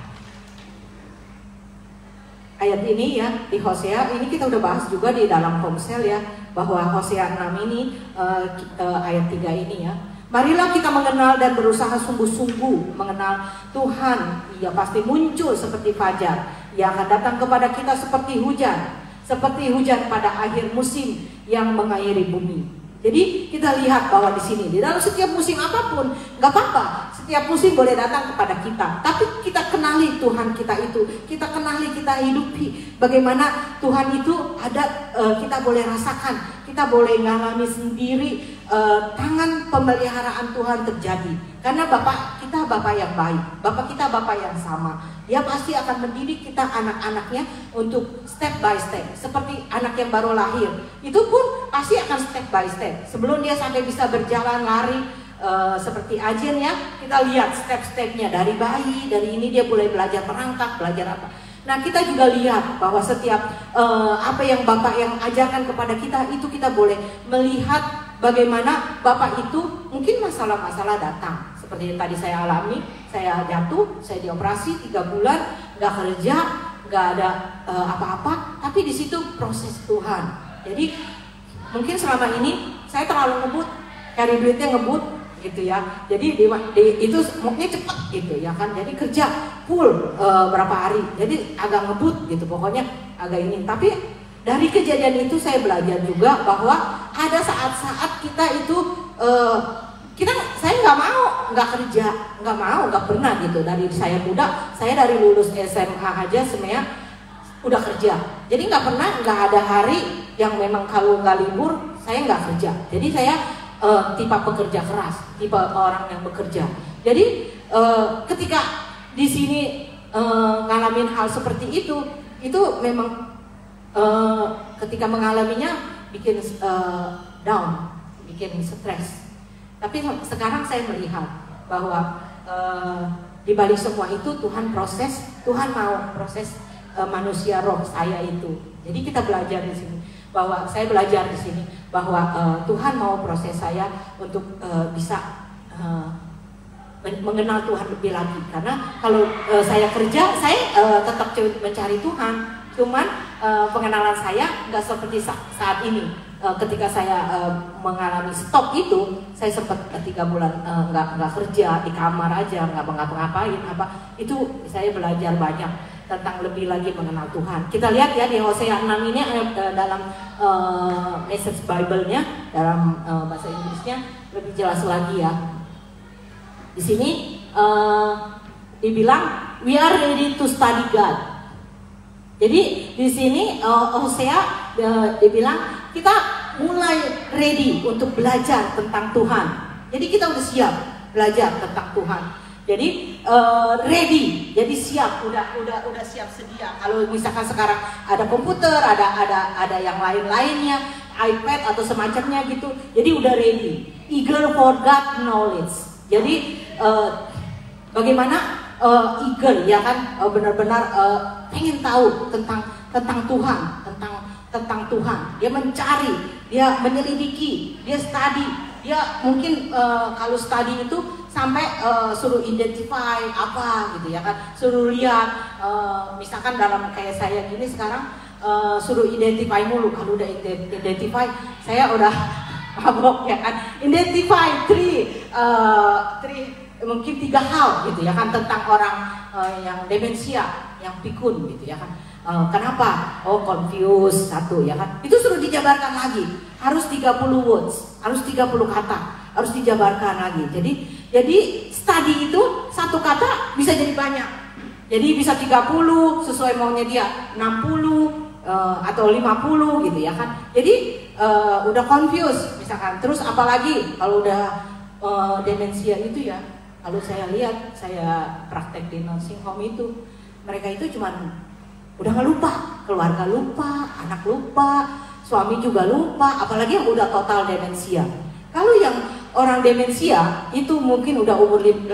Ayat ini ya, di Hosea ini kita udah bahas juga di dalam Komsel ya, bahwa Hosea 6 ini ayat 3 ini ya. Marilah kita mengenal dan berusaha sungguh-sungguh mengenal Tuhan. Ia pasti muncul seperti fajar. Ia akan datang kepada kita seperti hujan pada akhir musim yang mengairi bumi. Jadi kita lihat bahwa di sini di dalam setiap musim apapun nggak apa-apa, setiap musim boleh datang kepada kita. Tapi kita kenali Tuhan kita itu, kita kenali, kita hidupi bagaimana Tuhan itu ada. Kita boleh rasakan, kita boleh ngalami sendiri tangan pemeliharaan Tuhan terjadi. Karena Bapak kita Bapak yang baik, Bapak kita Bapak yang sama. Dia pasti akan mendidik kita anak-anaknya untuk step by step. Seperti anak yang baru lahir, itu pun pasti akan step by step. Sebelum dia sampai bisa berjalan, lari, seperti Ajen ya, kita lihat step-stepnya dari bayi, dari ini dia mulai belajar merangkak, belajar apa. Nah kita juga lihat bahwa setiap apa yang Bapak yang ajarkan kepada kita, itu kita boleh melihat bagaimana Bapak itu mungkin masalah-masalah datang. Seperti yang tadi saya alami, saya jatuh, saya dioperasi 3 bulan, nggak kerja, nggak ada apa-apa, tapi di situ proses Tuhan. Jadi mungkin selama ini saya terlalu ngebut, cari duitnya ngebut gitu ya. Jadi itu maunya cepat gitu ya kan. Jadi kerja full berapa hari, jadi agak ngebut gitu, pokoknya agak ini. Tapi dari kejadian itu saya belajar juga bahwa ada saat-saat kita itu saya nggak kerja, nggak pernah gitu. Dari saya muda, saya dari lulus SMA aja sebenarnya udah kerja. Jadi nggak ada hari yang memang kalau nggak libur saya nggak kerja. Jadi saya tipe pekerja keras, tipe orang yang bekerja. Jadi ketika di sini ngalamin hal seperti itu memang ketika mengalaminya bikin down, bikin stres. Tapi sekarang saya melihat bahwa di balik semua itu Tuhan mau proses manusia roh saya itu. Jadi kita belajar di sini bahwa saya belajar di sini bahwa Tuhan mau proses saya untuk bisa mengenal Tuhan lebih lagi. Karena kalau saya kerja, saya tetap mencari Tuhan. Cuman pengenalan saya nggak seperti saat ini. Ketika saya mengalami stop itu, saya sempat 3 bulan nggak kerja, di kamar aja, nggak ngapa-ngapain apa. Itu saya belajar banyak. tentang lebih lagi mengenal Tuhan. Kita lihat ya di Hosea 6 ini dalam Message Bible-nya, dalam bahasa Inggrisnya lebih jelas lagi ya. Di sini dibilang we are ready to study God. Jadi di sini Hosea dibilang kita mulai ready untuk belajar tentang Tuhan. Jadi kita udah siap belajar tentang Tuhan. Jadi ready, jadi siap, udah siap sedia. Kalau misalkan sekarang ada komputer, ada yang lain-lainnya, iPad atau semacamnya gitu, jadi udah ready, eager for God knowledge. Jadi bagaimana eager ya kan, benar-benar pengen tahu tentang Tuhan, tentang Tuhan. Dia mencari, dia menyelidiki, dia study, dia mungkin kalau study itu sampai suruh identify apa gitu ya kan, suruh lihat misalkan dalam kayak saya gini sekarang suruh identify mulu. Kalau udah identify saya udah mabok ya kan, identify mungkin 3 hal gitu ya kan tentang orang yang demensia, yang pikun gitu ya kan. Kenapa? Oh confused, 1 ya kan. Itu suruh dijabarkan lagi, harus 30 words, harus 30 kata, harus dijabarkan lagi. Jadi study itu 1 kata bisa jadi banyak. Jadi bisa 30 sesuai maunya dia, 60 atau 50 gitu ya kan. Jadi udah confused misalkan. Terus apalagi kalau udah demensia itu ya, kalau saya lihat, saya praktek di nursing home itu, mereka itu cuman udah nggak lupa, keluarga lupa, anak lupa, suami juga lupa, apalagi yang udah total demensia. Kalau yang orang demensia itu mungkin udah umur 80,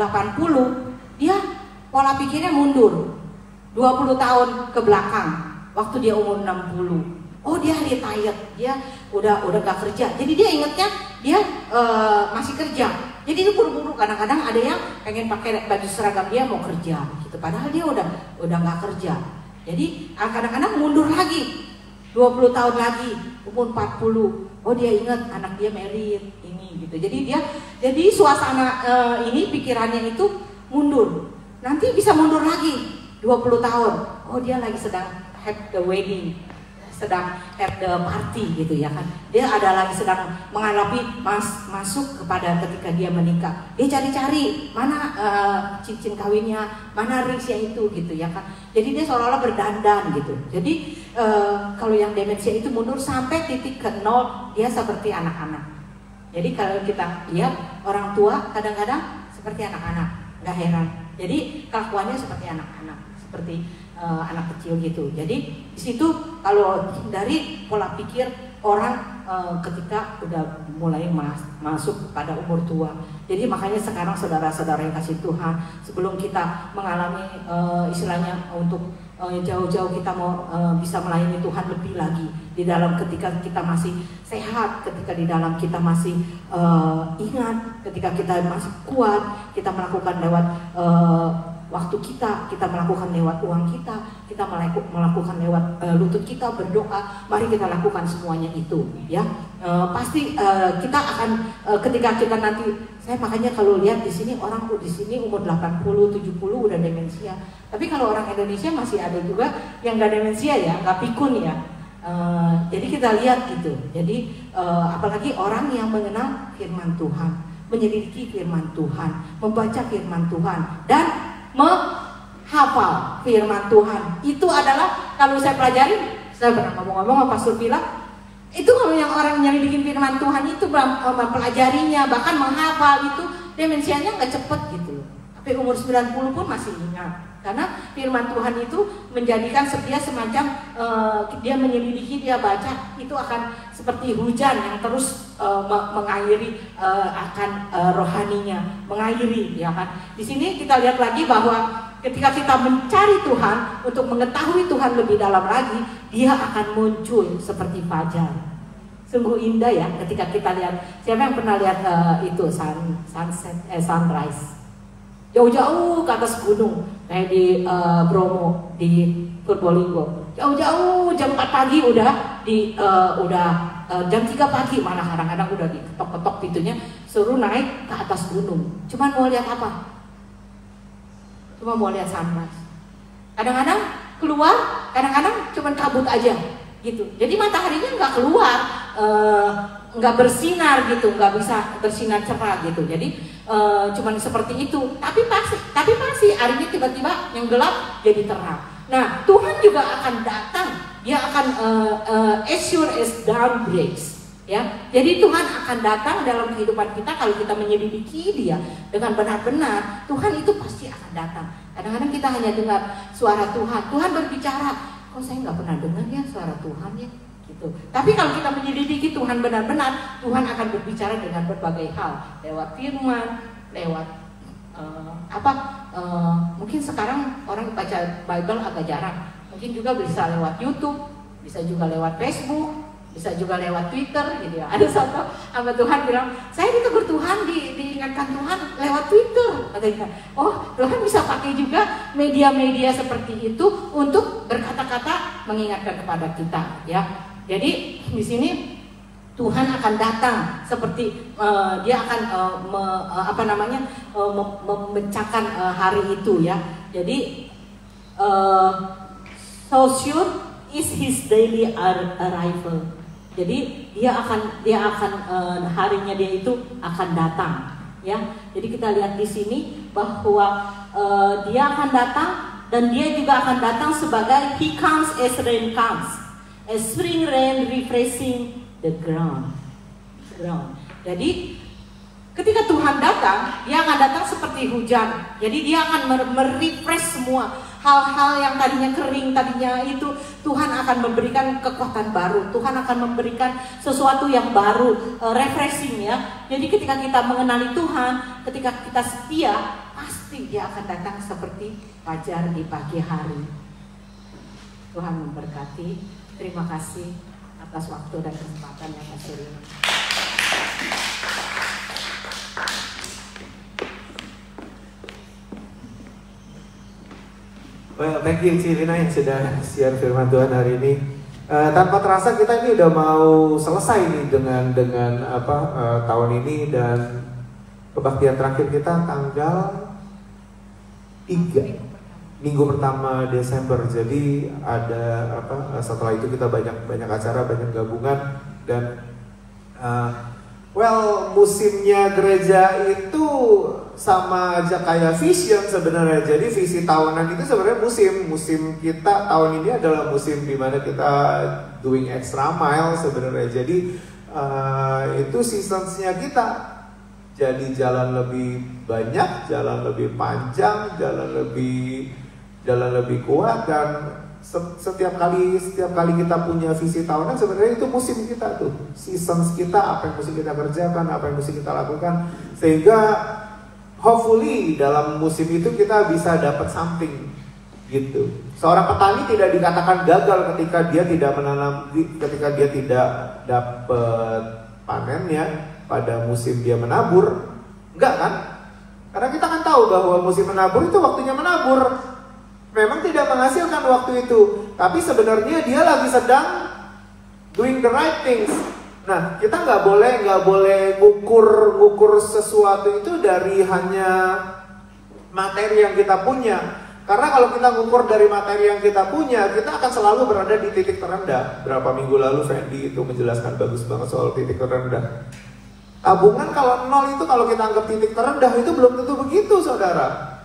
dia pola pikirnya mundur 20 tahun ke belakang, waktu dia umur 60. Oh dia retired, dia udah gak kerja. Jadi dia ingatnya dia masih kerja. Jadi dia buru-buru, kadang-kadang ada yang pengen pakai baju seragam dia mau kerja gitu. Padahal dia udah gak kerja. Jadi kadang-kadang mundur lagi 20 tahun lagi, umur 40. Oh dia ingat anak dia married ini gitu. Jadi suasana ini pikirannya itu mundur. Nanti bisa mundur lagi 20 tahun. Oh dia lagi sedang have the wedding, sedang have the party gitu ya kan. Dia ada lagi sedang menghadapi masuk kepada ketika dia menikah. Dia cari-cari mana cincin kawinnya, mana ringsnya itu gitu ya kan. Jadi dia seolah-olah berdandan gitu. Jadi kalau yang demensia itu mundur sampai titik ke 0, dia seperti anak-anak. Jadi kalau kita lihat orang tua kadang-kadang seperti anak-anak, nggak heran. Jadi kelakuannya seperti anak-anak, seperti anak kecil gitu. Jadi di situ kalau dari pola pikir orang ketika udah mulai masuk pada umur tua. Jadi makanya sekarang saudara-saudara yang kasih Tuhan, sebelum kita mengalami istilahnya untuk jauh-jauh kita mau bisa melayani Tuhan lebih lagi di dalam, ketika kita masih sehat, ketika di dalam kita masih ingat, ketika kita masih kuat, kita melakukan lewat waktu kita melakukan lewat uang kita melakukan lewat lutut kita berdoa. Mari kita lakukan semuanya itu ya. Pasti kita akan ketika kita nanti, saya makanya kalau lihat di sini orang di sini umur 80, 70 udah demensia. Tapi kalau orang Indonesia masih ada juga yang nggak demensia ya, nggak pikun ya. Jadi kita lihat gitu. Jadi apalagi orang yang mengenal firman Tuhan, menyelidiki firman Tuhan, membaca firman Tuhan dan menghafal firman Tuhan. Itu adalah, kalau saya pelajari, saya pernah ngomong-ngomong sama Pastor bilang, itu kalau yang orang yang bikin firman Tuhan itu mempelajarinya, bahkan menghafal itu, demensianya nggak cepet gitu. Tapi umur 90 pun masih ingat. Karena firman Tuhan itu menjadikan dia semacam dia menyelidiki, dia baca, itu akan seperti hujan yang terus mengairi akan rohaninya, mengairi ya kan. Di sini kita lihat lagi bahwa ketika kita mencari Tuhan untuk mengetahui Tuhan lebih dalam lagi, dia akan muncul seperti fajar. Sungguh indah ya ketika kita lihat. Siapa yang pernah lihat itu sunrise? Jauh-jauh ke atas gunung, kayak di Bromo, di Purbolinggo. Jauh-jauh jam 4 pagi udah jam 3 pagi malah kadang-kadang udah diketok-ketok pintunya, suruh naik ke atas gunung. Cuma mau lihat apa? Cuma mau lihat sunrise. Kadang-kadang keluar, kadang-kadang cuma kabut aja gitu. Jadi mataharinya nggak keluar, nggak bersinar gitu, nggak bisa bersinar cerah gitu. Jadi cuman seperti itu. Tapi pasti harinya tiba-tiba yang gelap jadi terang. Nah, Tuhan juga akan datang. Dia akan as sure as dawn breaks. Ya, jadi Tuhan akan datang dalam kehidupan kita kalau kita menyelidiki Dia dengan benar-benar. Tuhan itu pasti akan datang. Kadang-kadang kita hanya dengar suara Tuhan. Tuhan berbicara. Kok saya nggak pernah dengar ya suara Tuhan ya? Gitu. Tapi kalau kita menyelidiki Tuhan benar-benar, Tuhan akan berbicara dengan berbagai hal, lewat firman, lewat mungkin sekarang orang baca Bible agak jarang. Mungkin juga bisa lewat YouTube, bisa juga lewat Facebook, bisa juga lewat Twitter gitu ya. Ada satu hamba Tuhan bilang, saya ditegur Tuhan, diingatkan Tuhan lewat Twitter. Katanya, oh Tuhan bisa pakai juga media-media seperti itu untuk berkata-kata mengingatkan kepada kita ya. Jadi di sini Tuhan akan datang seperti Dia akan memecahkan hari itu ya. Jadi so sure is His daily arrival. Jadi dia akan harinya dia itu akan datang ya. Jadi kita lihat di sini bahwa dia akan datang dan dia juga akan datang sebagai He comes as rain comes, as spring rain refreshing the ground. Jadi ketika Tuhan datang, dia akan datang seperti hujan. Jadi dia akan merefresh semua hal-hal yang tadinya kering, tadinya itu, Tuhan akan memberikan kekuatan baru. Tuhan akan memberikan sesuatu yang baru, refreshing ya. Jadi ketika kita mengenali Tuhan, ketika kita setia, pasti Dia akan datang seperti fajar di pagi hari. Tuhan memberkati. Terima kasih atas waktu dan kesempatan yang saya berikan. Well, thank you Cilina yang sudah share firman Tuhan hari ini. Tanpa terasa kita ini udah mau selesai nih dengan tahun ini, dan kebaktian terakhir kita tanggal 3 minggu pertama Desember. Jadi ada setelah itu kita banyak acara, banyak gabungan, dan musimnya gereja itu sama aja kayak vision sebenarnya. Jadi visi tahunan itu sebenarnya musim kita tahun ini adalah musim dimana kita doing extra mile sebenarnya. Jadi itu seasonsnya kita. Jadi jalan lebih banyak, jalan lebih panjang, jalan lebih kuat, dan setiap kali kita punya visi tahunan sebenarnya itu musim kita tuh, seasons kita, apa yang mesti kita kerjakan, apa yang mesti kita lakukan, sehingga hopefully dalam musim itu kita bisa dapat something gitu. Seorang petani tidak dikatakan gagal ketika dia tidak menanam, ketika dia tidak dapat panennya pada musim dia menabur, enggak kan? Karena kita kan tahu bahwa musim menabur itu waktunya menabur. Memang tidak menghasilkan waktu itu, tapi sebenarnya dia lagi sedang doing the right things. Nah, kita nggak boleh ngukur sesuatu itu dari hanya materi yang kita punya. Karena kalau kita ngukur dari materi yang kita punya, kita akan selalu berada di titik terendah. Berapa minggu lalu Fendi itu menjelaskan bagus banget soal titik terendah. Tabungan kalau 0 itu, kalau kita anggap titik terendah, itu belum tentu begitu, saudara.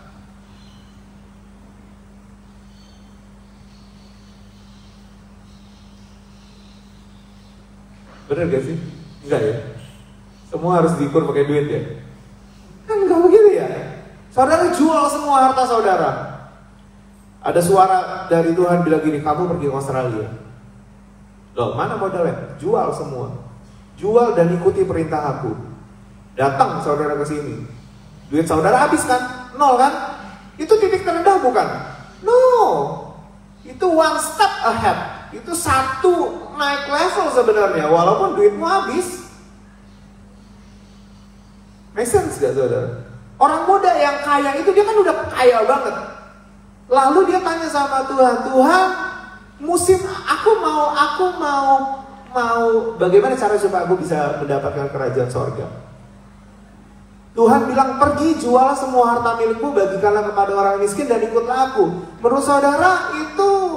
Bener gak sih? Enggak ya? Semua harus diukur pakai duit ya? Kan enggak begitu ya? Saudara jual semua harta saudara. Ada suara dari Tuhan bilang gini, kamu pergi ke Australia. Loh, mana modalnya? Jual semua. Jual dan ikuti perintah aku. Datang saudara ke sini. Duit saudara habis kan? 0 kan? Itu titik terendah bukan? No. Itu one step ahead. Itu satu naik level sebenarnya, walaupun duitmu habis. Make sense gak saudara? Orang muda yang kaya itu dia kan udah kaya banget. Lalu dia tanya sama Tuhan, Tuhan, musim aku mau bagaimana cara supaya aku bisa mendapatkan kerajaan sorga? Tuhan bilang, pergi jual semua harta milikmu, bagikanlah kepada orang miskin dan ikutlah aku. Menurut saudara itu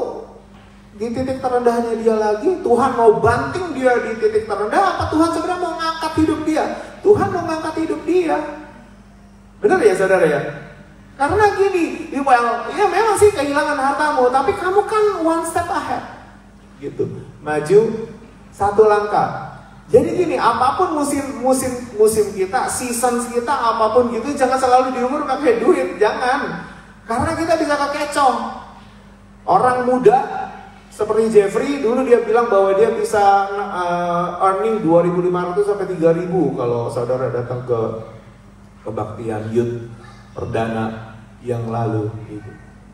di titik terendahnya dia lagi. Tuhan mau banting dia di titik terendah, apa Tuhan sebenarnya mau ngangkat hidup dia? Tuhan mau ngangkat hidup dia. Benar ya saudara ya? Karena gini, well, ya memang sih kehilangan hartamu, tapi kamu kan one step ahead. Gitu, maju satu langkah. Jadi gini, apapun musim kita, seasons kita, apapun gitu, jangan selalu diukur pakai duit, jangan. Karena kita bisa kekecoh. Orang muda seperti Jeffrey, dulu dia bilang bahwa dia bisa earning 2.500 sampai 3.000 kalau saudara datang ke kebaktian youth perdana yang lalu gitu.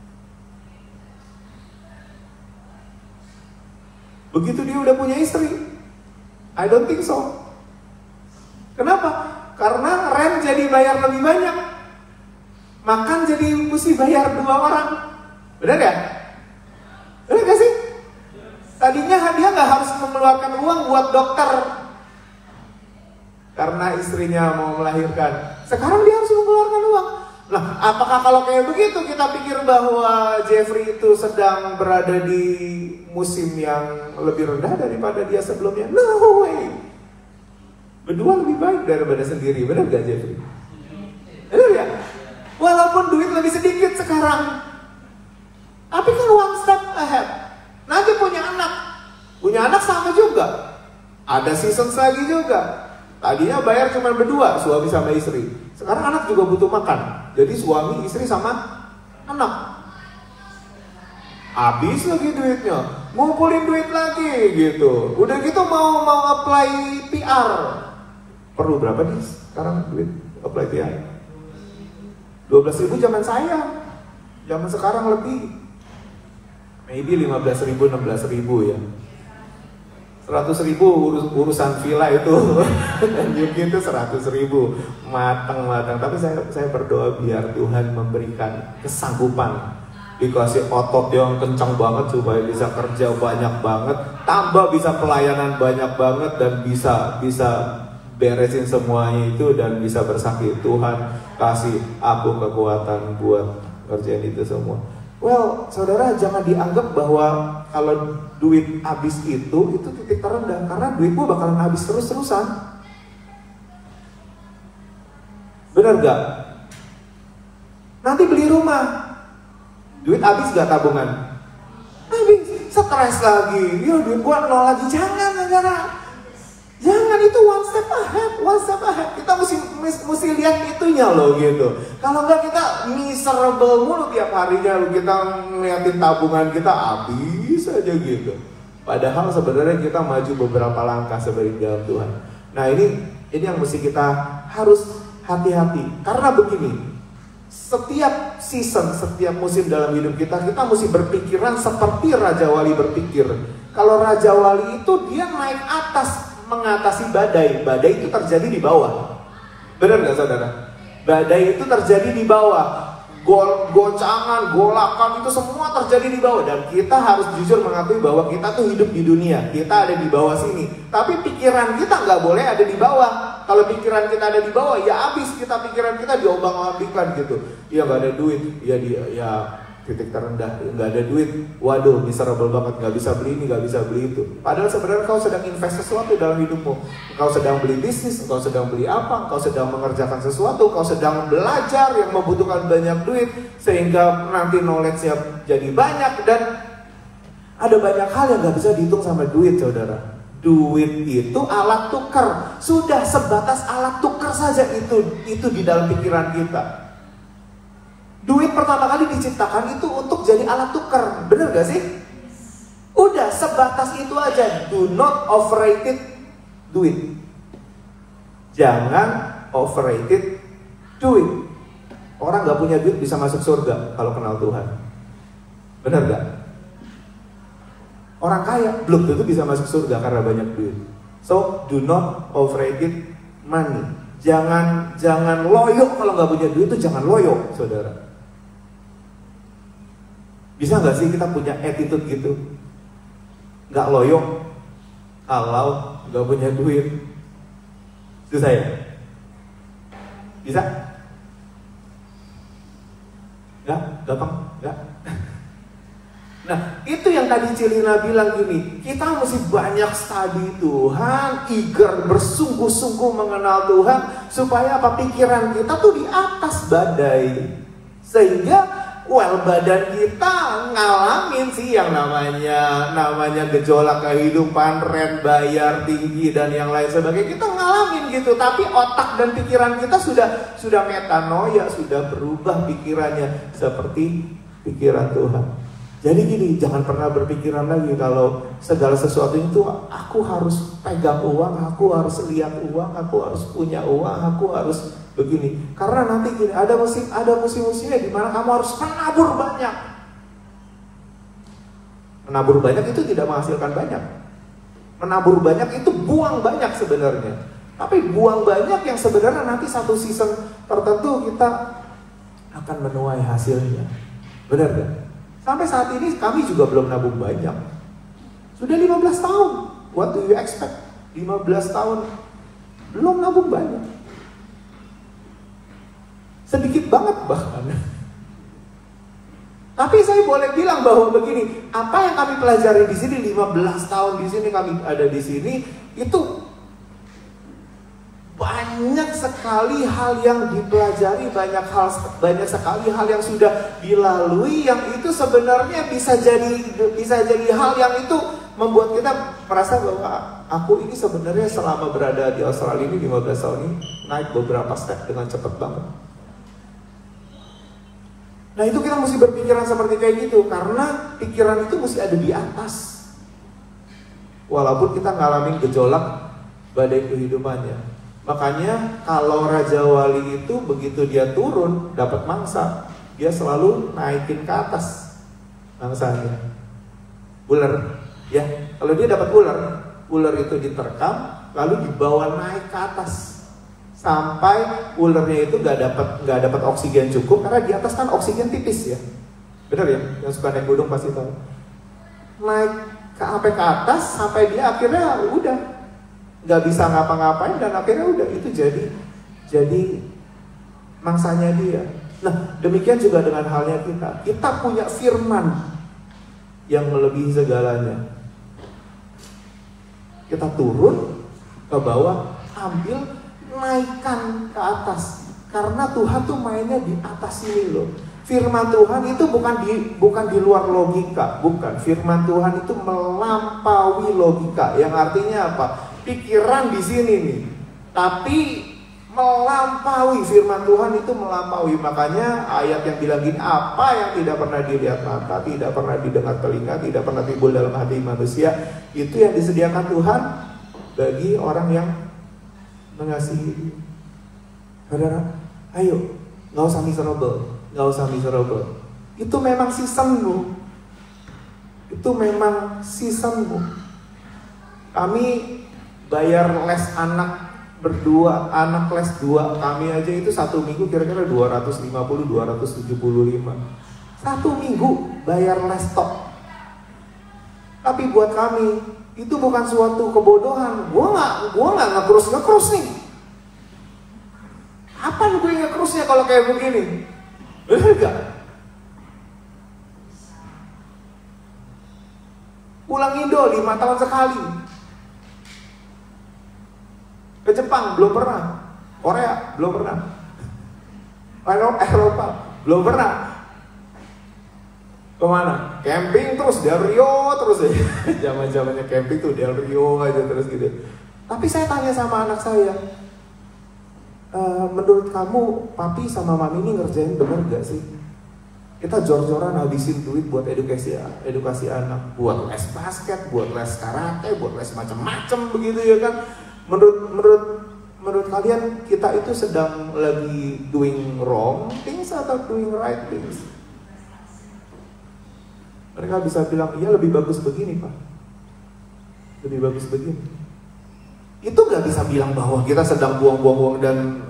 Begitu dia udah punya istri, I don't think so. Kenapa? Karena rent jadi bayar lebih banyak, makan jadi mesti bayar 2 orang. Benar ya? Benar gak sih? Tadinya dia nggak harus mengeluarkan uang buat dokter karena istrinya mau melahirkan. Sekarang dia harus mengeluarkan uang. Nah, apakah kalau kayak begitu kita pikir bahwa Jeffrey itu sedang berada di musim yang lebih rendah daripada dia sebelumnya? No way. Berdua lebih baik daripada sendiri, benar gak Jeffrey? Benar ya? Walaupun duit lebih sedikit sekarang, tapi kan one step ahead. Nanti punya anak sama juga. Ada seasons lagi juga. Tadinya bayar cuma berdua, suami sama istri. Sekarang anak juga butuh makan. Jadi suami, istri sama anak. Habis lagi duitnya, ngumpulin duit lagi gitu. Udah gitu mau apply PR. Perlu berapa nih sekarang duit apply PR? 12.000 zaman saya. Zaman sekarang lebih. Maybe 15.000, 16.000 ya. 100.000 urusan villa itu dan mungkin itu 100.000 matang. Tapi saya berdoa biar Tuhan memberikan kesanggupan, dikasih otot yang kencang banget supaya bisa kerja banyak banget, tambah bisa pelayanan banyak banget, dan bisa beresin semuanya itu dan bisa bersaksi. Tuhan kasih aku kekuatan buat kerjain itu semua. Well, saudara jangan dianggap bahwa kalau duit habis itu titik terendah, karena duitmu bakalan habis terus-terusan. Bener gak? Nanti beli rumah, duit habis gak tabungan? Habis, stres lagi, ya duit gua nol lagi. Jangan saudara, jangan, itu one step ahead. Kita mesti lihat itunya loh gitu. Kalau enggak kita miserable mulu tiap harinya, kita ngeliatin tabungan kita habis aja gitu. Padahal sebenarnya kita maju beberapa langkah sebelum dalam Tuhan. Nah ini yang mesti kita harus hati-hati. Karena begini, setiap season, setiap musim dalam hidup kita mesti berpikiran seperti Raja Wali berpikir. Kalau Raja Wali itu dia naik atas mengatasi badai. Badai itu terjadi di bawah. Benar nggak saudara? Badai itu terjadi di bawah. Goncangan, golakan itu semua terjadi di bawah. Dan kita harus jujur mengakui bahwa kita tuh hidup di dunia. Kita ada di bawah sini. Tapi pikiran kita nggak boleh ada di bawah. Kalau pikiran kita ada di bawah, ya habis pikiran kita diombang-ambingkan gitu. Ya nggak ada duit. Ya titik terendah, nggak ada duit, waduh miserable banget, nggak bisa beli ini, nggak bisa beli itu. Padahal sebenarnya kau sedang invest sesuatu dalam hidupmu. Kau sedang beli bisnis, kau sedang beli apa, kau sedang mengerjakan sesuatu, kau sedang belajar yang membutuhkan banyak duit, sehingga nanti knowledge-nya jadi banyak. Dan ada banyak hal yang nggak bisa dihitung sama duit, saudara. Duit itu alat tukar, sudah sebatas alat tukar saja itu di dalam pikiran kita. Duit pertama kali diciptakan itu untuk jadi alat tukar, bener gak sih? Udah sebatas itu aja. Do not overrated duit. Jangan overrated duit. Orang gak punya duit bisa masuk surga kalau kenal Tuhan. Bener gak? Orang kaya belum tentu bisa masuk surga karena banyak duit. So do not overrated money. Jangan loyo kalau nggak punya duit, itu jangan loyo, saudara. Bisa nggak sih kita punya attitude gitu, nggak loyo kalau nggak punya duit? Itu saya. Bisa? Nggak? Gampang? Nggak? Nah, itu yang tadi Cilina bilang gini, kita mesti banyak study Tuhan, eager, bersungguh-sungguh mengenal Tuhan, supaya apa? Pikiran kita tuh di atas badai. Sehingga, badan kita ngalamin sih yang namanya gejolak kehidupan, rent bayar tinggi dan yang lain sebagainya. Kita ngalamin gitu, tapi otak dan pikiran kita sudah metanoia, sudah berubah pikirannya seperti pikiran Tuhan. Jadi gini, jangan pernah berpikiran lagi kalau segala sesuatu itu aku harus pegang uang, aku harus lihat uang, aku harus punya uang, aku harus begini. Karena nanti gini, ada musim-musimnya di mana kamu harus menabur banyak. Menabur banyak itu tidak menghasilkan banyak. Menabur banyak itu buang banyak sebenarnya. Tapi buang banyak yang sebenarnya nanti satu season tertentu kita akan menuai hasilnya. Benar gak? Sampai saat ini kami juga belum nabung banyak. Sudah 15 tahun. What do you expect? 15 tahun belum nabung banyak. Sedikit banget bahkan. Tapi saya boleh bilang bahwa begini, apa yang kami pelajari di sini 15 tahun di sini kami ada di sini, itu banyak sekali hal yang dipelajari, banyak sekali hal yang sudah dilalui, yang itu sebenarnya bisa jadi hal yang itu membuat kita merasa bahwa aku ini sebenarnya selama berada di Australia ini 15 tahun ini naik beberapa step dengan cepat banget. Nah, itu kita mesti berpikiran seperti kayak gitu, karena pikiran itu mesti ada di atas. Walaupun kita ngalamin gejolak badai kehidupannya. Makanya kalau Raja Wali itu begitu dia turun dapat mangsa, dia selalu naikin ke atas mangsanya. Ular, ya. Kalau dia dapat ular itu diterkam lalu dibawa naik ke atas sampai ularnya itu nggak dapat oksigen cukup, karena di atas kan oksigen tipis ya. Benar ya? Yang suka naik gunung pasti tahu. Naik sampai ke atas sampai dia akhirnya udah nggak bisa ngapa-ngapain, dan akhirnya udah itu jadi mangsanya dia. Nah, demikian juga dengan halnya kita punya firman yang melebihi segalanya. Kita turun ke bawah, ambil, naikkan ke atas, karena Tuhan tuh mainnya di atas ini loh. Firman Tuhan itu bukan di luar logika, bukan. Firman Tuhan itu melampaui logika, yang artinya apa? Pikiran di sini nih, tapi melampaui. Firman Tuhan itu melampaui. Makanya ayat yang bilang gini, apa yang tidak pernah dilihat mata, tidak pernah didengar telinga, tidak pernah timbul dalam hati manusia, itu yang disediakan Tuhan bagi orang yang mengasihi. Saudara, ayo, nggak usah miserable. Itu memang seasonmu. Kami bayar les anak berdua, anak les 2 kami aja itu 1 minggu kira-kira 250-275. 1 minggu bayar les tok. Tapi buat kami itu bukan suatu kebodohan. Gua nggak ngekrus nih. Kapan gue ngekrusnya kalau kayak begini? Bener gak? Pulang Indo 5 tahun sekali. Ke Jepang belum pernah, Korea belum pernah, Eropa belum pernah. Kemana? Camping terus, Del Rio terus ya. Zaman-zamannya camping tuh Del Rio aja terus gitu. Tapi saya tanya sama anak saya, menurut kamu papi sama mami ini ngerjain bener gak sih? Kita jor-joran habisin duit buat edukasi anak, buat les basket, buat les karate, buat les macam-macam begitu ya kan? Menurut kalian kita itu sedang lagi doing wrong things atau doing right things? Mereka bisa bilang, iya lebih bagus begini Pak, lebih bagus begini. Itu gak bisa bilang bahwa kita sedang buang-buang uang dan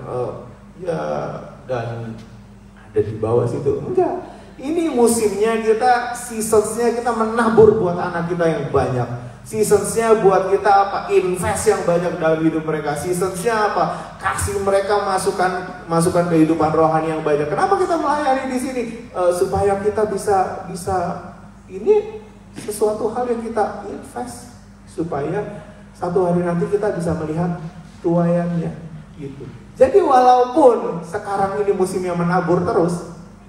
dan ada di bawah situ. Enggak, ini musimnya kita, seasonsnya kita menabur buat anak kita yang banyak. Seasonsnya buat kita apa? Invest yang banyak dalam hidup mereka. Seasonsnya apa? Kasih mereka masukan kehidupan rohani yang banyak. Kenapa kita melayani di sini? Supaya kita bisa ini sesuatu hal yang kita invest supaya satu hari nanti kita bisa melihat tuaiannya gitu. Jadi walaupun sekarang ini musimnya menabur terus,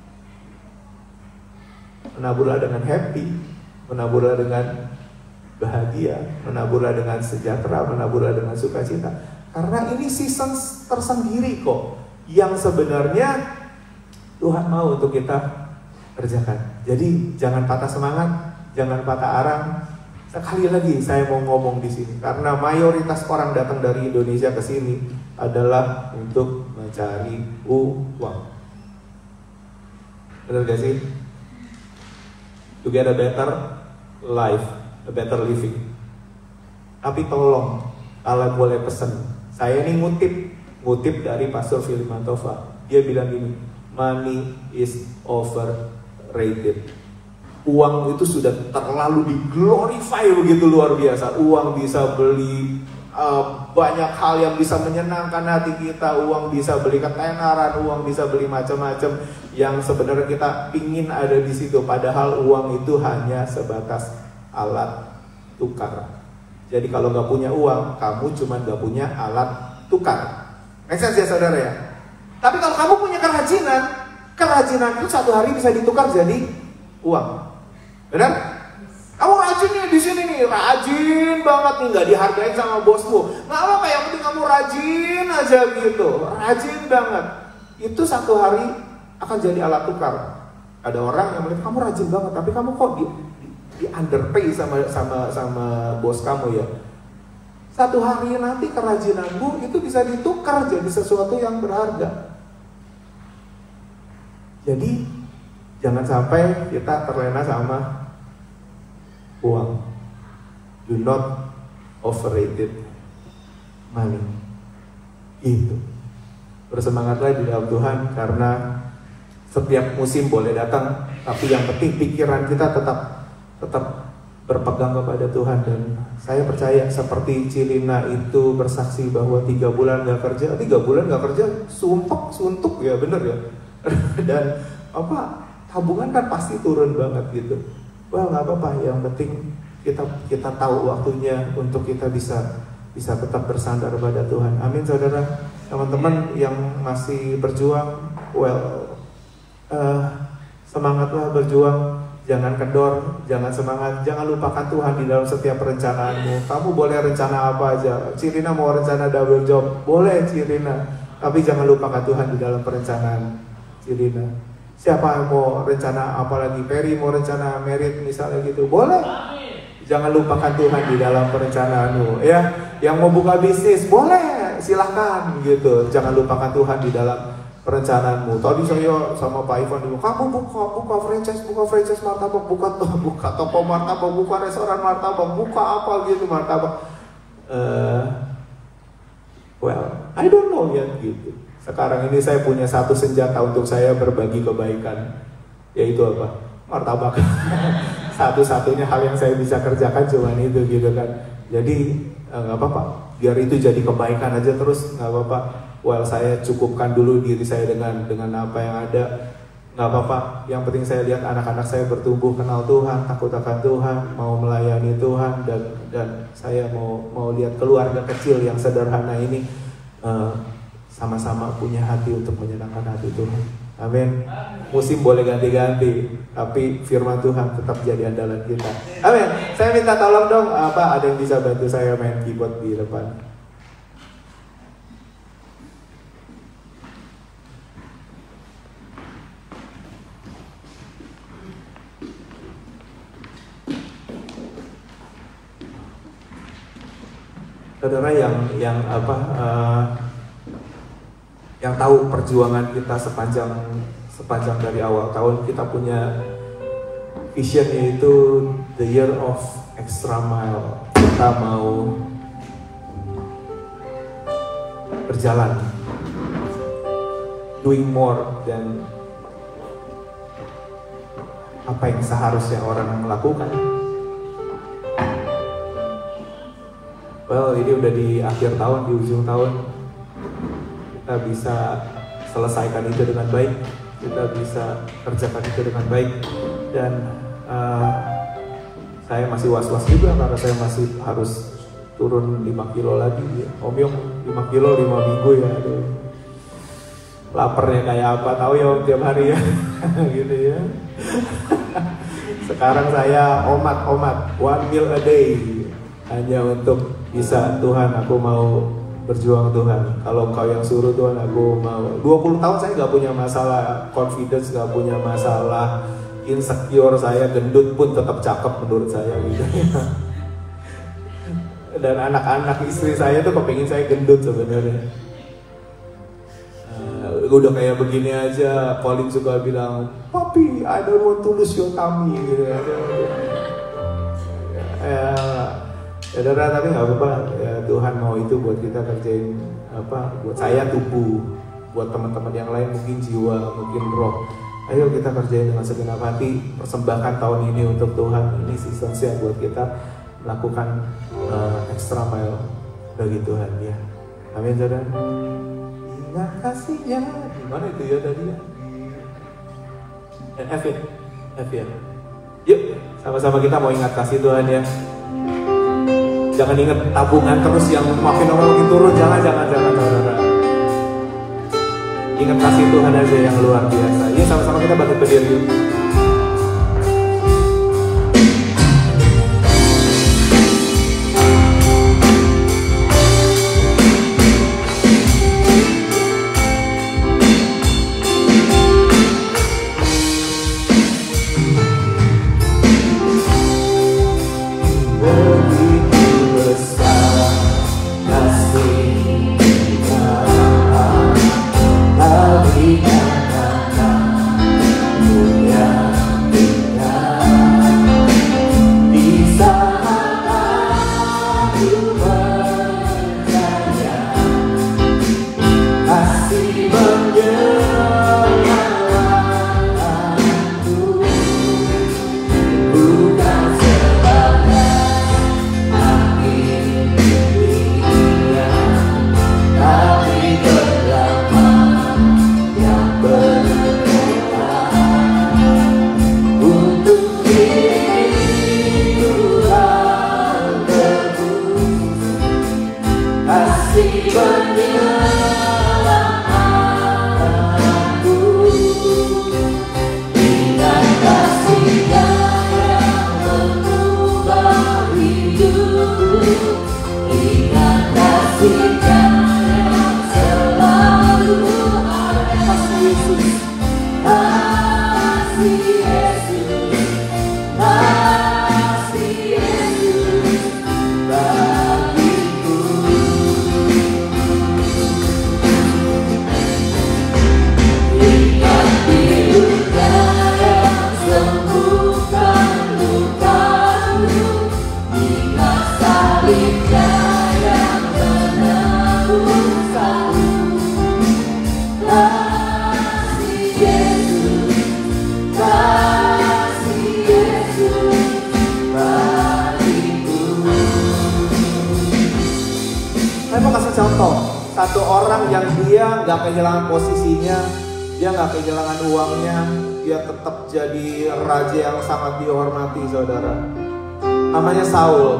menaburlah dengan happy, menaburlah dengan bahagia, menaburlah dengan sejahtera, menaburlah dengan sukacita. Karena ini season tersendiri kok yang sebenarnya Tuhan mau untuk kita kerjakan. Jadi jangan patah semangat, jangan patah arang. Sekali lagi saya mau ngomong di sini karena mayoritas orang datang dari Indonesia ke sini adalah untuk mencari uang. Benar gak sih? To get a better life, a better living. Tapi tolong, kalau boleh pesan, saya ini ngutip dari Pastor Philip Mantova. Dia bilang gini, money is overrated. Uang itu sudah terlalu diglorify begitu luar biasa. Uang bisa beli banyak hal yang bisa menyenangkan hati kita. Uang bisa beli ketenaran, uang bisa beli macam-macam yang sebenarnya kita pingin ada di situ. Padahal uang itu hanya sebatas alat tukar. Jadi kalau nggak punya uang, kamu cuma nggak punya alat tukar. Make sense ya saudara ya? Tapi kalau kamu punya kerajinan itu satu hari bisa ditukar jadi uang. Benar? Kamu rajin nih di sini nih, rajin banget nih, nggak dihargain sama bosmu. Nggak apa-apa, yang penting kamu rajin aja gitu, rajin banget. Itu satu hari akan jadi alat tukar. Ada orang yang melihat kamu rajin banget, tapi kamu kok di underpay sama bos kamu ya. Satu hari nanti kerajinanmu itu bisa ditukar jadi sesuatu yang berharga. Jadi jangan sampai kita terlena sama uang. Do not overrated money. Itu. Bersemangatlah di dalam Tuhan karena setiap musim boleh datang, tapi yang penting pikiran kita tetap berpegang kepada Tuhan. Dan saya percaya seperti Cilina itu bersaksi bahwa 3 bulan gak kerja, 3 bulan gak kerja, suntuk ya, bener ya. Dan tabungan kan pasti turun banget gitu. Well, nggak apa-apa, yang penting kita tahu waktunya untuk kita bisa tetap bersandar pada Tuhan. Amin saudara. Teman-teman yang masih berjuang, semangatlah berjuang, jangan kendor, jangan semangat, jangan lupakan Tuhan di dalam setiap perencanaanmu. Kamu boleh rencana apa aja. Cirina mau rencana double job, boleh Cirina, tapi jangan lupakan Tuhan di dalam perencanaan Cirina. Siapa yang mau rencana apa lagi? Perry mau rencana merit misalnya gitu, boleh. Jangan lupakan Tuhan di dalam perencanaanmu ya. Yang mau buka bisnis, boleh, silahkan gitu. Jangan lupakan Tuhan di dalam perencanaanmu. Tadi saya sama Pak Ivan dulu, kamu buka franchise martabak, buka toko martabak, buka restoran martabak, buka apa gitu martabak. I don't know ya gitu. Sekarang ini saya punya satu senjata untuk saya berbagi kebaikan, yaitu apa? Martabak. Satu-satunya hal yang saya bisa kerjakan cuma itu gitu kan. Jadi nggak apa-apa, biar itu jadi kebaikan aja terus, nggak apa-apa. Saya cukupkan dulu diri saya dengan apa yang ada, nggak apa-apa. Yang penting saya lihat anak-anak saya bertumbuh kenal Tuhan, takut akan Tuhan, mau melayani Tuhan, dan saya mau lihat keluarga kecil yang sederhana ini sama-sama punya hati untuk menyenangkan hati Tuhan. Amin. Musim boleh ganti-ganti, tapi firman Tuhan tetap jadi andalan kita. Amin. Saya minta tolong dong, ada yang bisa bantu saya main keyboard di depan? Saudara yang tahu perjuangan kita sepanjang dari awal tahun, kita punya vision, yaitu the year of extra mile. Kita mau berjalan, doing more than apa yang seharusnya orang melakukan. Ini udah di akhir tahun, di ujung tahun, kita bisa selesaikan itu dengan baik, kita bisa kerjakan itu dengan baik, dan Saya masih was-was juga karena saya masih harus turun 5 kilo lagi ya. Om Yong 5 kilo 5 minggu ya. Aduh. Laparnya kayak apa tahu ya Om tiap hari ya. Gitu ya. Sekarang saya omat 1 meal a day hanya untuk bisa Tuhan aku mau berjuang Tuhan. Kalau Engkau yang suruh Tuhan aku mau. 20 tahun saya gak punya masalah confidence, gak punya masalah insecure, saya gendut pun tetap cakep menurut saya gitu. Dan anak-anak istri saya tuh kepingin saya gendut sebenarnya. Udah kayak begini aja, Pauline suka bilang, "Papi, I don't want to lose your tummy," gitu. Ya tapi nggak apa-apa. Ya, Tuhan mau itu buat kita kerjain apa? Buat saya tubuh, buat teman-teman yang lain mungkin jiwa, mungkin roh. Ayo kita kerjain dengan segenap hati, persembahkan tahun ini untuk Tuhan. Ini season buat kita melakukan extra mile bagi Tuhan ya. Amin saudara. Ingat kasihnya. Gimana itu ya tadi ya? F ya. Yuk, sama-sama kita mau ingat kasih Tuhan ya. Jangan ingat tabungan terus yang makin turun. Jangan. Ingat kasih Tuhan aja yang luar biasa. Yuk sama-sama kita bangkit berdiri yuk. Satu orang yang dia nggak kehilangan posisinya, dia nggak kehilangan uangnya, dia tetap jadi raja yang sangat dihormati saudara. Namanya Saul.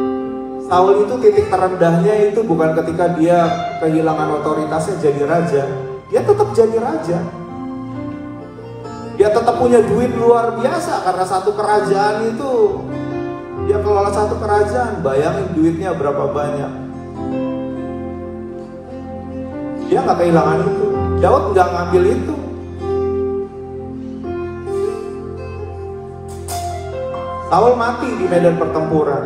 Saul itu titik terendahnya itu bukan ketika dia kehilangan otoritasnya jadi raja. Dia tetap jadi raja. Dia tetap punya duit luar biasa karena satu kerajaan itu dia kelola satu kerajaan. Bayangin duitnya berapa banyak. Dia nggak kehilangan itu. Daud nggak ngambil itu. Saul mati di medan pertempuran.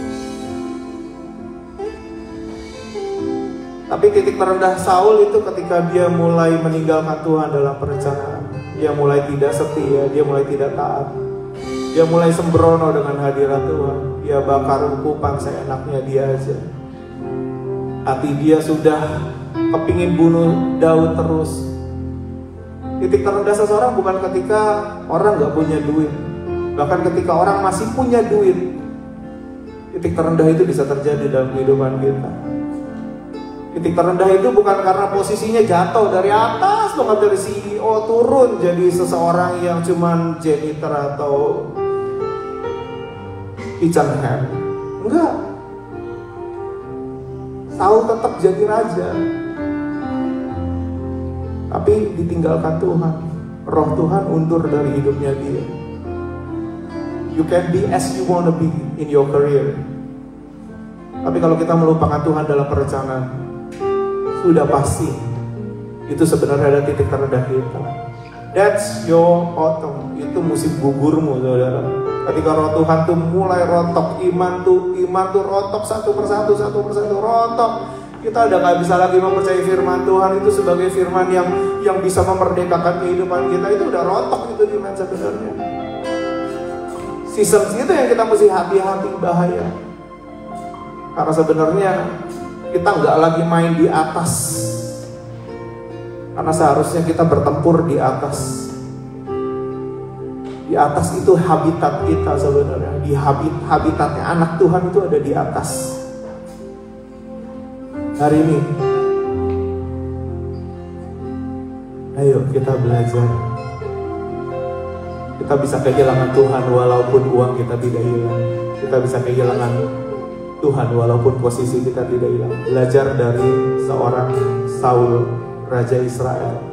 Tapi titik terendah Saul itu ketika dia mulai meninggalkan Tuhan dalam perencanaan. Dia mulai tidak setia, dia mulai tidak taat. Dia mulai sembrono dengan hadirat Tuhan. Dia bakar kupang seenaknya dia aja. Hati dia sudah kepingin bunuh Daud terus. Titik terendah seseorang bukan ketika orang gak punya duit, bahkan ketika orang masih punya duit. Titik terendah itu bisa terjadi dalam kehidupan kita. Titik terendah itu bukan karena posisinya jatuh dari atas, bukan dari CEO turun jadi seseorang yang cuman janitor atau kitchen hand. Enggak. Saul tetap jadi raja. Tapi ditinggalkan Tuhan. Roh Tuhan undur dari hidupnya dia. You can be as you wanna be in your career. Tapi kalau kita melupakan Tuhan dalam perencanaan, sudah pasti itu sebenarnya ada titik terendah kita. That's your autumn. Itu musim gugurmu, saudara. Ketika roh Tuhan tuh mulai rontok, iman tuh rontok satu persatu rontok. Kita udah gak bisa lagi mempercayai firman Tuhan itu sebagai firman yang bisa memerdekakan kehidupan kita. Itu udah rontok itu iman sebenarnya. Season itu yang kita mesti hati-hati, bahaya. Karena sebenarnya kita nggak lagi main di atas. Karena seharusnya kita bertempur di atas. Di atas itu habitat kita sebenarnya. Di habitatnya anak Tuhan itu ada di atas. Hari ini, ayo kita belajar. Kita bisa kehilangan Tuhan walaupun uang kita tidak hilang. Kita bisa kehilangan Tuhan walaupun posisi kita tidak hilang. Belajar dari seorang Saul, Raja Israel,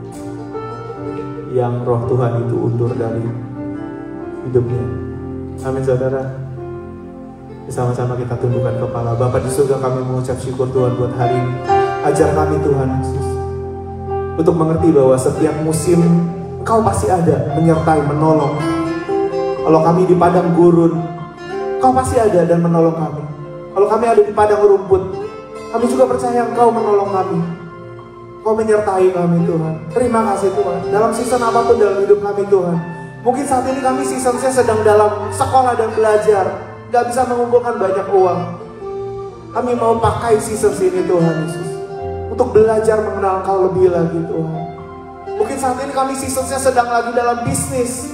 yang roh Tuhan itu undur dari hidupnya. Amin saudara. Sama-sama kita tundukkan kepala. Bapa di surga, kami mengucap syukur Tuhan buat hari ini. Ajar kami Tuhan Yesus untuk mengerti bahwa setiap musim Engkau pasti ada, menyertai, menolong. Kalau kami di padang gurun, Engkau pasti ada dan menolong kami. Kalau kami ada di padang rumput, kami juga percaya Engkau menolong kami. Engkau menyertai kami Tuhan. Terima kasih Tuhan. Dalam season apapun dalam hidup kami Tuhan. Mungkin saat ini kami seasonnya sedang dalam sekolah dan belajar, gak bisa mengumpulkan banyak uang. Kami mau pakai season ini Tuhan Yesus untuk belajar mengenal Engkau lebih lagi Tuhan. Mungkin saat ini kami seasonnya sedang lagi dalam bisnis,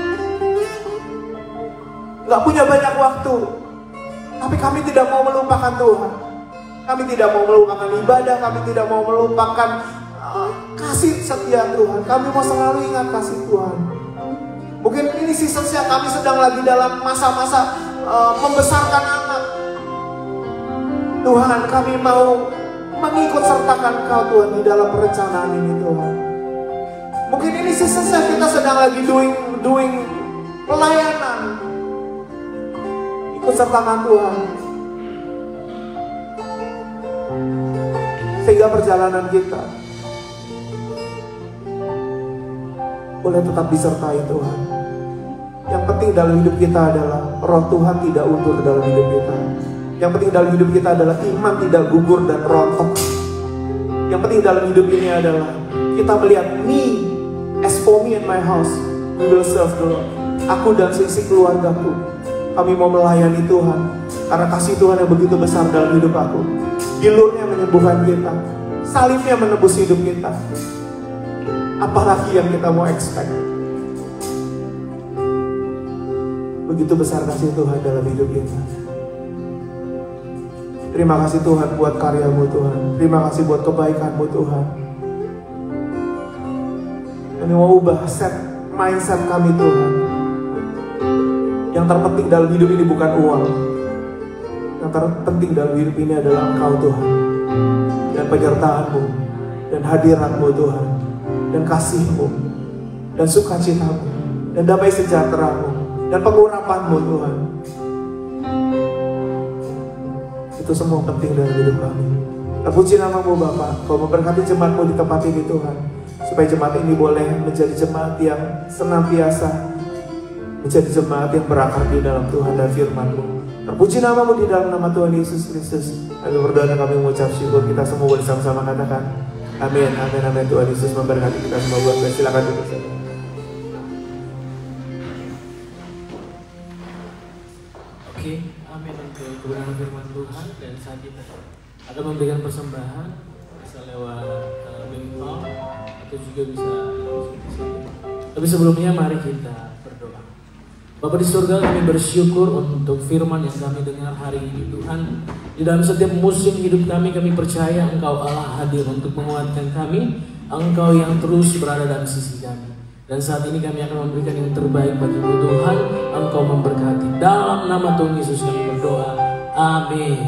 gak punya banyak waktu. Tapi kami tidak mau melupakan Tuhan. Kami tidak mau melupakan ibadah. Kami tidak mau melupakan kasih setia Tuhan. Kami mau selalu ingat kasih Tuhan. Mungkin ini seasonnya kami sedang lagi dalam masa-masa membesarkan anak. Tuhan, kami mau mengikut sertakan Kau Tuhan di dalam perencanaan ini Tuhan. Mungkin ini seasonnya kita sedang lagi doing pelayanan. Ikut sertakan Tuhan. Sehingga perjalanan kita boleh tetap disertai Tuhan. Yang penting dalam hidup kita adalah roh Tuhan tidak undur dalam hidup kita. Yang penting dalam hidup kita adalah iman tidak gugur dan rontok. Yang penting dalam hidup ini adalah kita melihat me, as for me and my house, we will serve the Lord. Aku dan seisi keluargaku, kami mau melayani Tuhan. Karena kasih Tuhan yang begitu besar dalam hidup aku. Gilurnya menyembuhkan kita, salibnya menebus hidup kita. Apalagi yang kita mau expect. Begitu besar kasih Tuhan dalam hidup kita. Terima kasih Tuhan buat karya-Mu Tuhan. Terima kasih buat kebaikan-Mu Tuhan. Kami mau ubah mindset kami Tuhan. Yang terpenting dalam hidup ini bukan uang. Yang terpenting dalam hidup ini adalah Engkau Tuhan. Dan penyertaan-Mu. Dan hadirat-Mu Tuhan. Dan kasih-Mu. Dan sukacita-Mu. Dan damai sejahtera-Mu. Dan pengurapan-Mu Tuhan. Itu semua penting dalam hidup kami. Terpuji nama-Mu Bapa. Kau memberkati jemaat-Mu di tempat ini Tuhan. Supaya jemaat ini boleh menjadi jemaat yang senantiasa menjadi jemaat yang berakar di dalam Tuhan dan firman-Mu. Terpuji nama-Mu di dalam nama Tuhan Yesus Kristus. Kami berdoa dan kami mengucap syukur. Kita semua boleh sama-sama katakan amin, amin, amin. Tuhan Yesus memberkati kita semua. Buat silakan duduk. Oke, amin untuk kebenaran firman Tuhan. Dan saat kita akan memberikan persembahan, bisa lewat PayPal atau juga bisa di sini. Tapi sebelumnya mari kita berdoa. Bapa di surga, kami bersyukur untuk firman yang kami dengar hari ini Tuhan. Di dalam setiap musim hidup kami percaya Engkau Allah hadir untuk menguatkan kami. Engkau yang terus berada dalam sisi kami. Dan saat ini kami akan memberikan yang terbaik bagi-Mu Tuhan. Engkau memberkati dalam dalam nama Tuhan Yesus kami berdoa. Amin.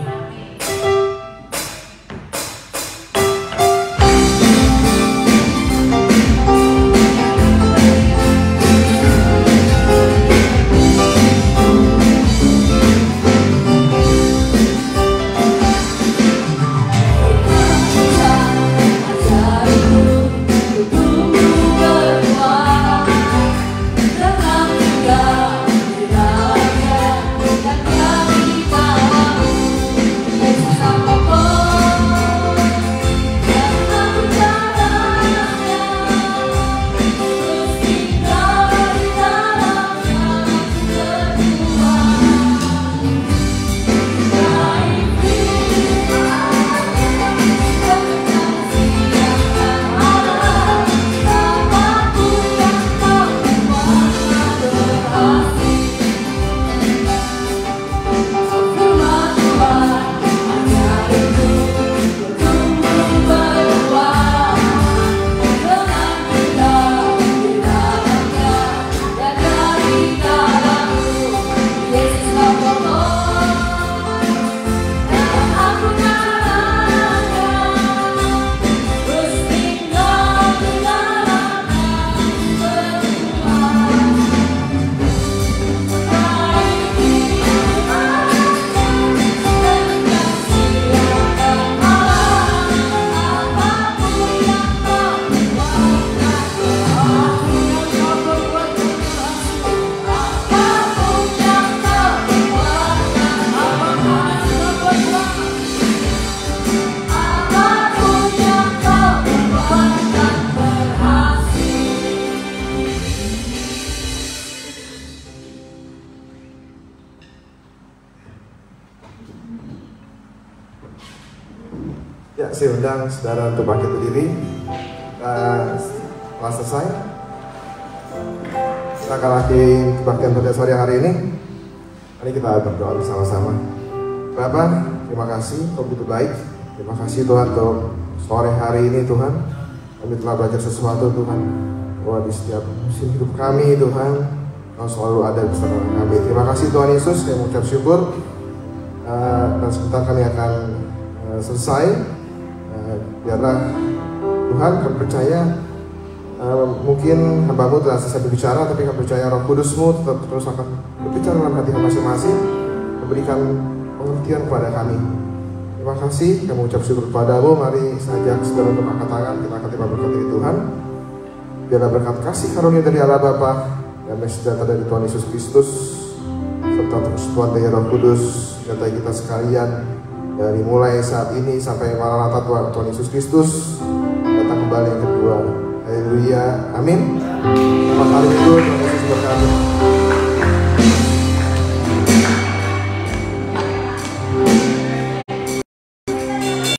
Ya, saya undang saudara untuk bangkit berdiri. Setelah selesai, kita akan lagi kebaktian pada sore hari ini. Mari kita berdoa bersama-sama. Bapa, terima kasih, Kau begitu baik. Terima kasih Tuhan untuk sore hari ini Tuhan. Kami telah belajar sesuatu Tuhan, bahwa di setiap musim hidup kami Tuhan, Kau selalu ada bersama kami. Terima kasih Tuhan Yesus, saya mengucap syukur. Dan sebentar kami akan selesai. Biarlah Tuhan, kami percaya mungkin hamba-Mu telah selesai berbicara, tapi kami percaya Roh Kudus-Mu tetap terus akan berbicara dalam hati masing-masing, memberikan pengertian kepada kami. Terima kasih, kami mengucap syukur kepada-Mu. Mari saja saudara untuk angkat tangan, kita akan tiba berkati Tuhan. Biarlah berkat kasih karunia dari Allah Bapa dan sejahtera dari Tuhan Yesus Kristus serta persekutuan dari Roh Kudus menyertai kita sekalian, dari mulai saat ini sampai Maranatha Tuhan Yesus Kristus datang kembali yang kedua. Haleluya, amin. Selamat hari Minggu, Tuhan Yesus berkati.